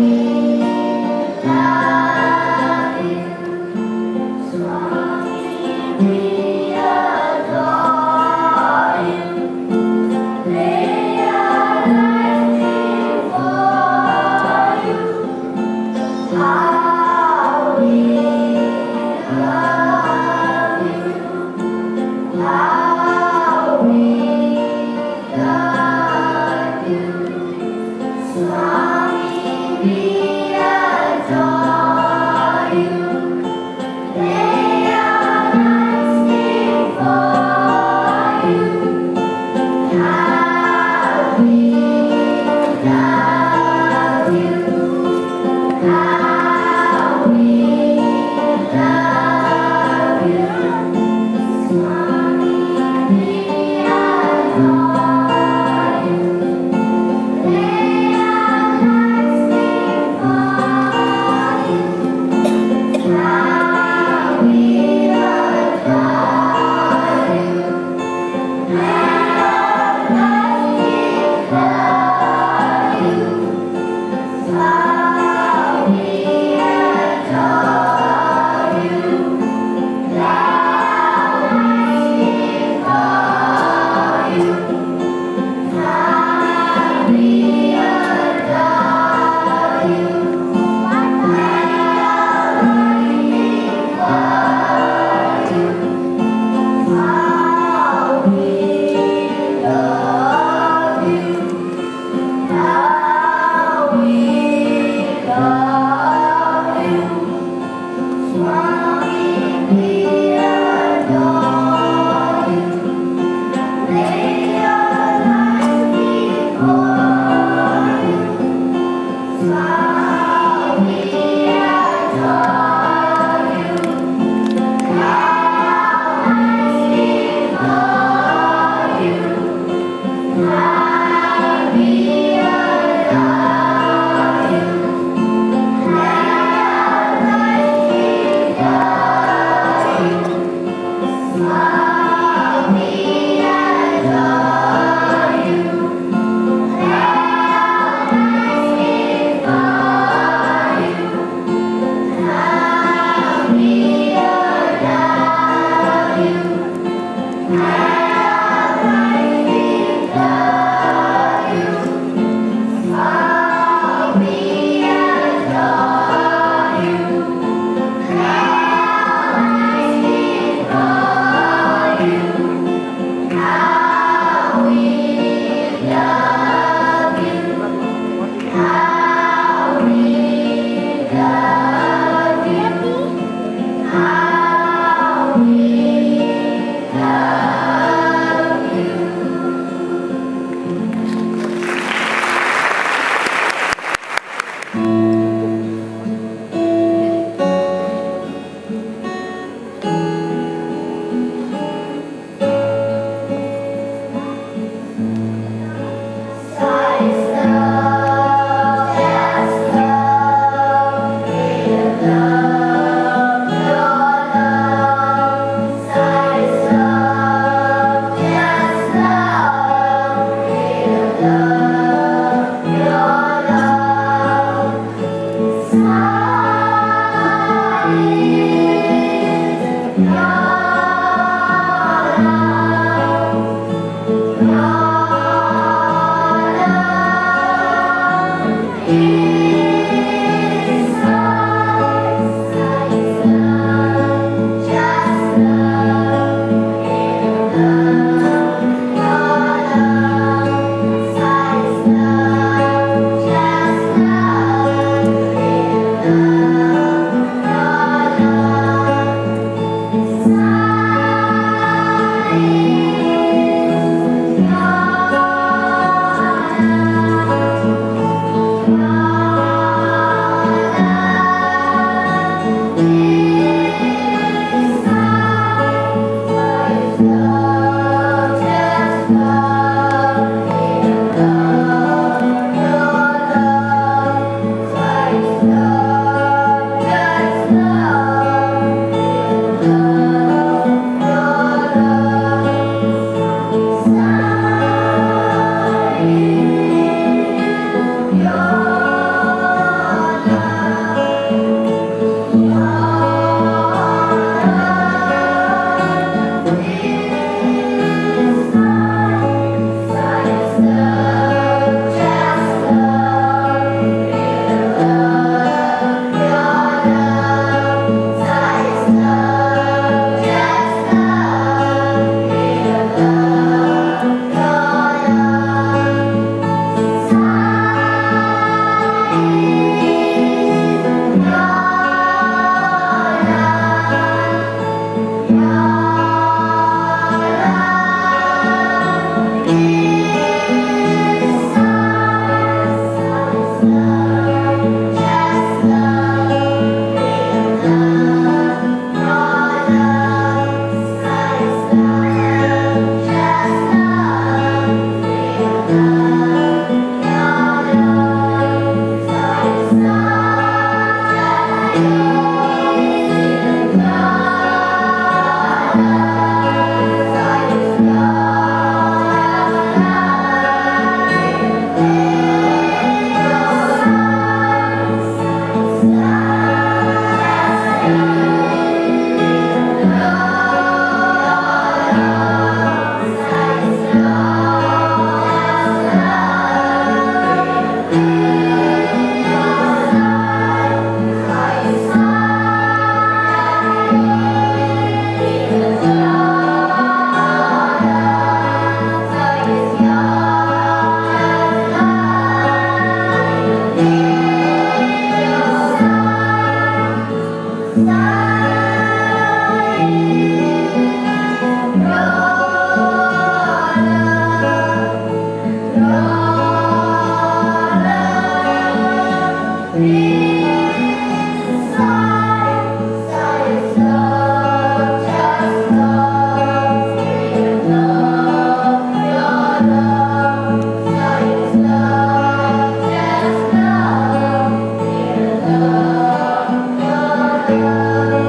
Love,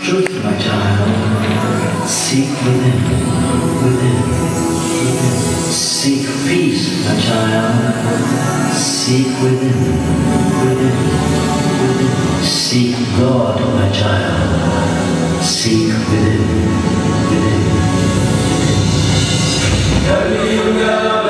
truth, my child. Seek within, within, within. Seek peace, my child. Seek within, within, within. Seek God, my child. Seek within, within, within.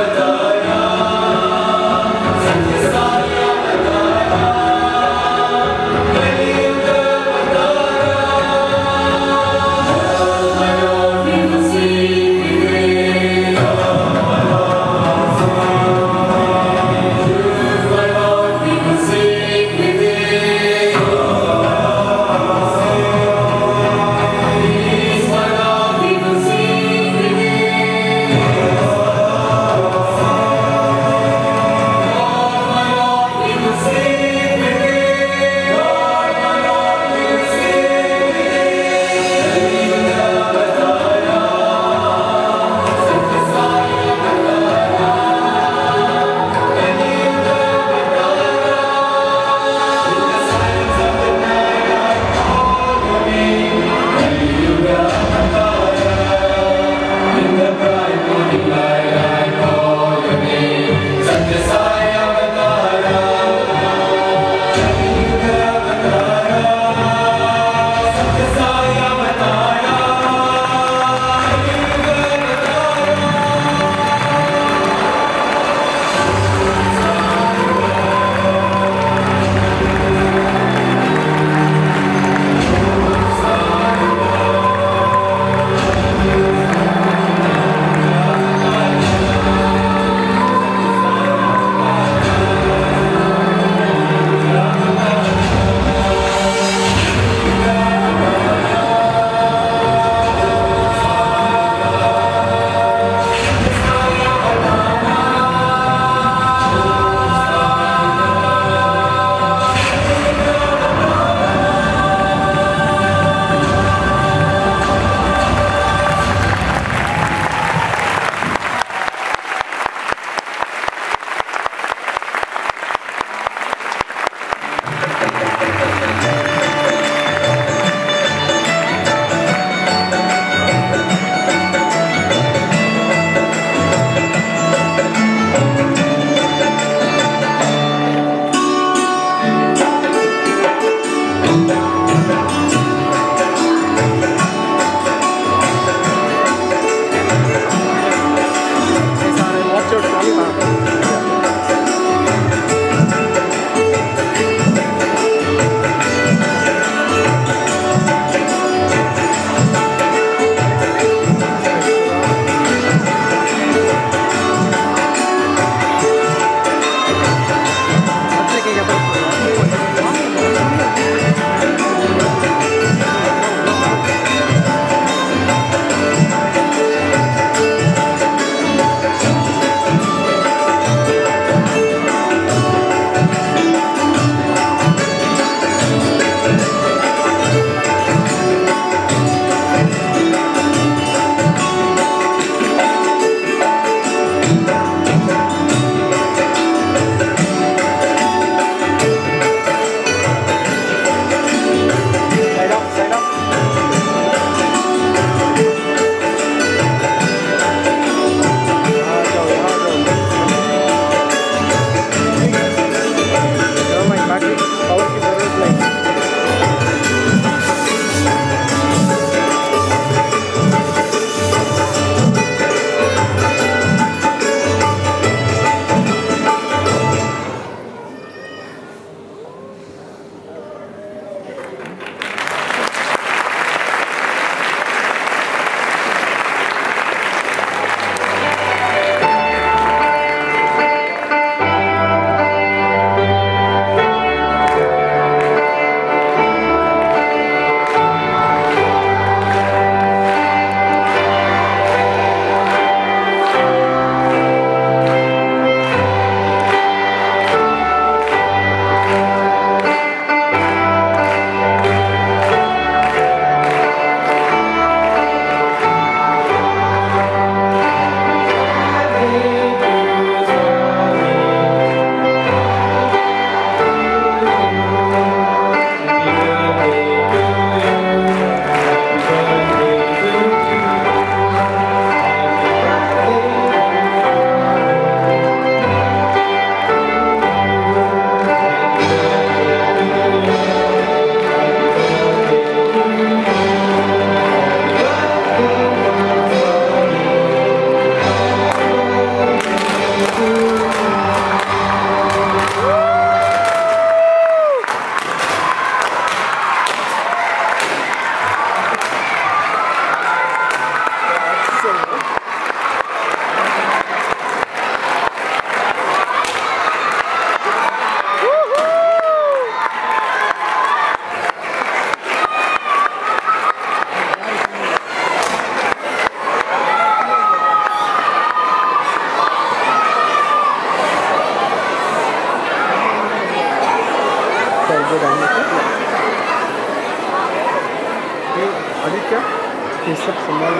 Aditya, ये सब संभाल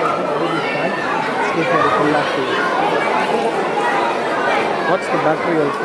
What's the battery also?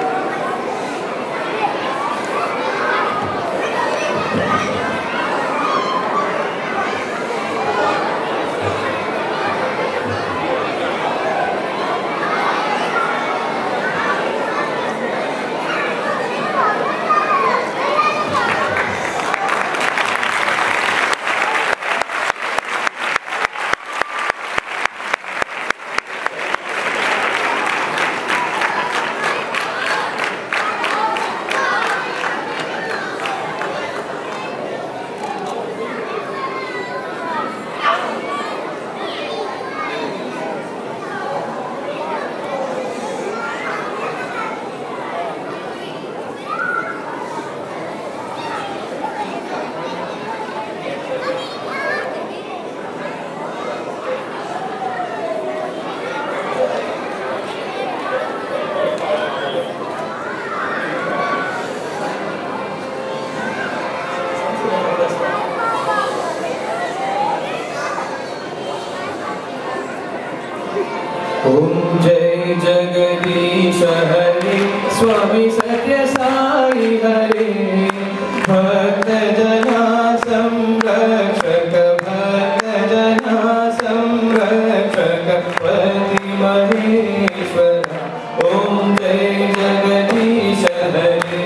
ओम जय जगदीश हरे स्वामी सत्य साई हरे भक्त जना संरक्षक भक्त जना संरक्षक पति महेश्वर ओम जय जगदीश हरे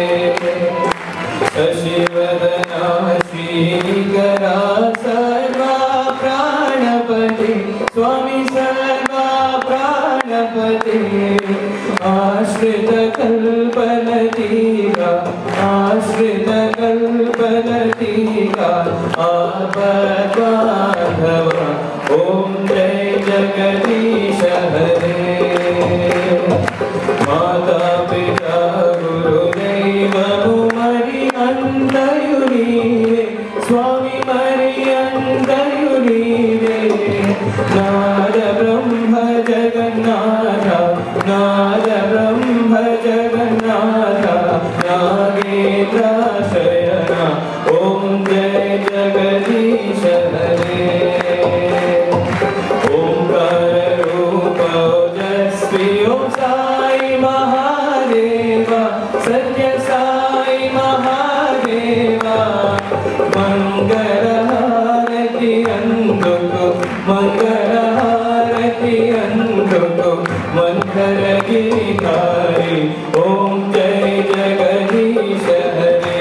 शशिवदना श्रीकरा सर्वा प्राणपति स्वामी सर्वा प्राणपति आश्रित कल्पलतीका आश्रित कल्पलतीका आपद्बांधव ओम जय जगदीश हरे माता पिता गुरुदेव मरि अंतयुनीवे स्वामी मरि अंतयुनीवे नाद ब्रह्म जगन्नाथ नाद ब्रह्म जगन्नाथ नागेन्द्र शयना ओम जय जगदीश हरे ओंकार रूप ओजस्वी ओम साई महादेवा सत्य साई महादेवा मंगल हारति अंधुको मंगल हारति अंधुको मंगल गिरिधारी ओम जय जगदीश हरे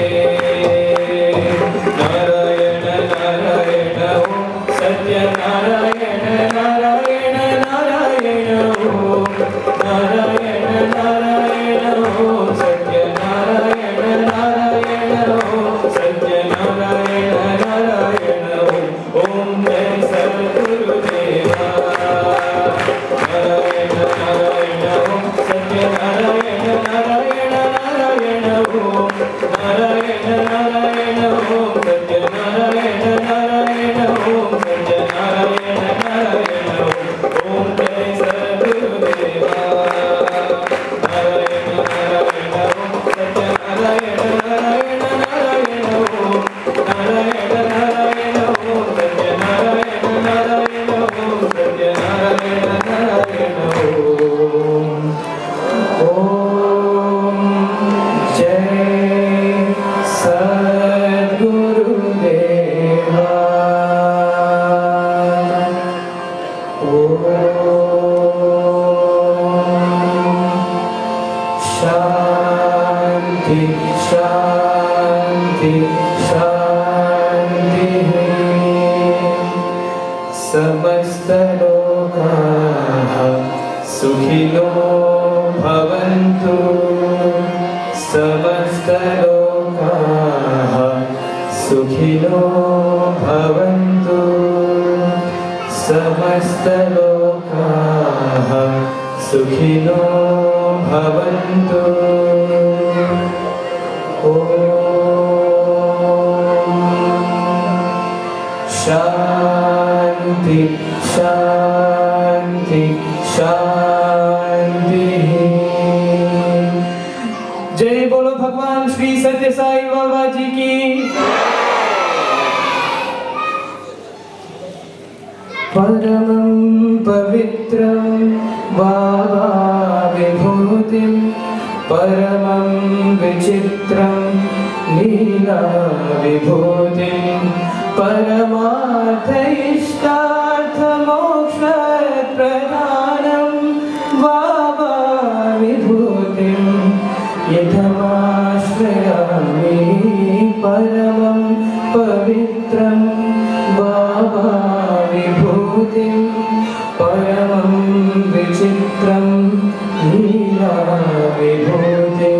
नारायण नारायण ओम सत्य नारायण नारायण नारायण ओम नारायण नारायण ओम सत्य नारायण नारायण ओम सत्य नारायण नारायण ओम जय सद्गुरुदेवा नारायण नारायण ओम सत्य नारायण नारायण नारायण ओम नारायण नारायण ओम सत्य नारायण नारायण ओम सत्य नारायण नारायण ओम जय सद्गुरुदेवा नारायण नारायण ओम सत्य नारायण नारायण नारायण ओम नारायण नारायण ओम सत्य नारायण नारायण ओम सत्य नारायण नारायण ओम जय सद्गुरुदेवा ओम शांति शांति शांति समस्त लोकाः सुखिनो भवन्तु समस्त लोकाः सुखिनो भवन्तु समस्त लोकाः सुखिनो भवन्तु शांति शांति शांति जय बोलो भगवान श्री सत्य साई बाबा जी की परमं पवित्रं बाबा विभूतिं परमं विचित्रं लीला विभूतिं परमार्थैष्टार्थमोक्षप्रदानं बाबा विभूतिं यथमाश्रयामि परमं पवित्रं बाबा विभूतिं परमं विचित्रं लीला विभूतिं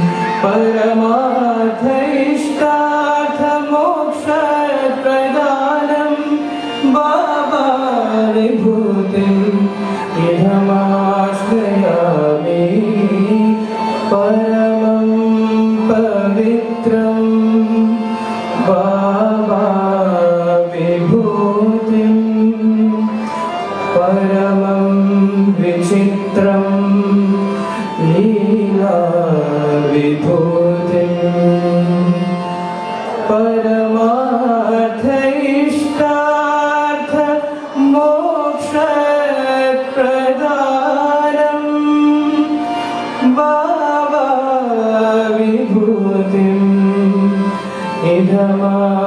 परमार्थैष्टार्थमोक्षप्रदानं बाबा विभूतिं इदमाश्रयामि परमं पवित्रं बाबा विभूतिं परमं विचित्रं लीला विभूतिं परमार्थैष्टार्थमोक्षप्रदानं बाबा विभूतिं इदमा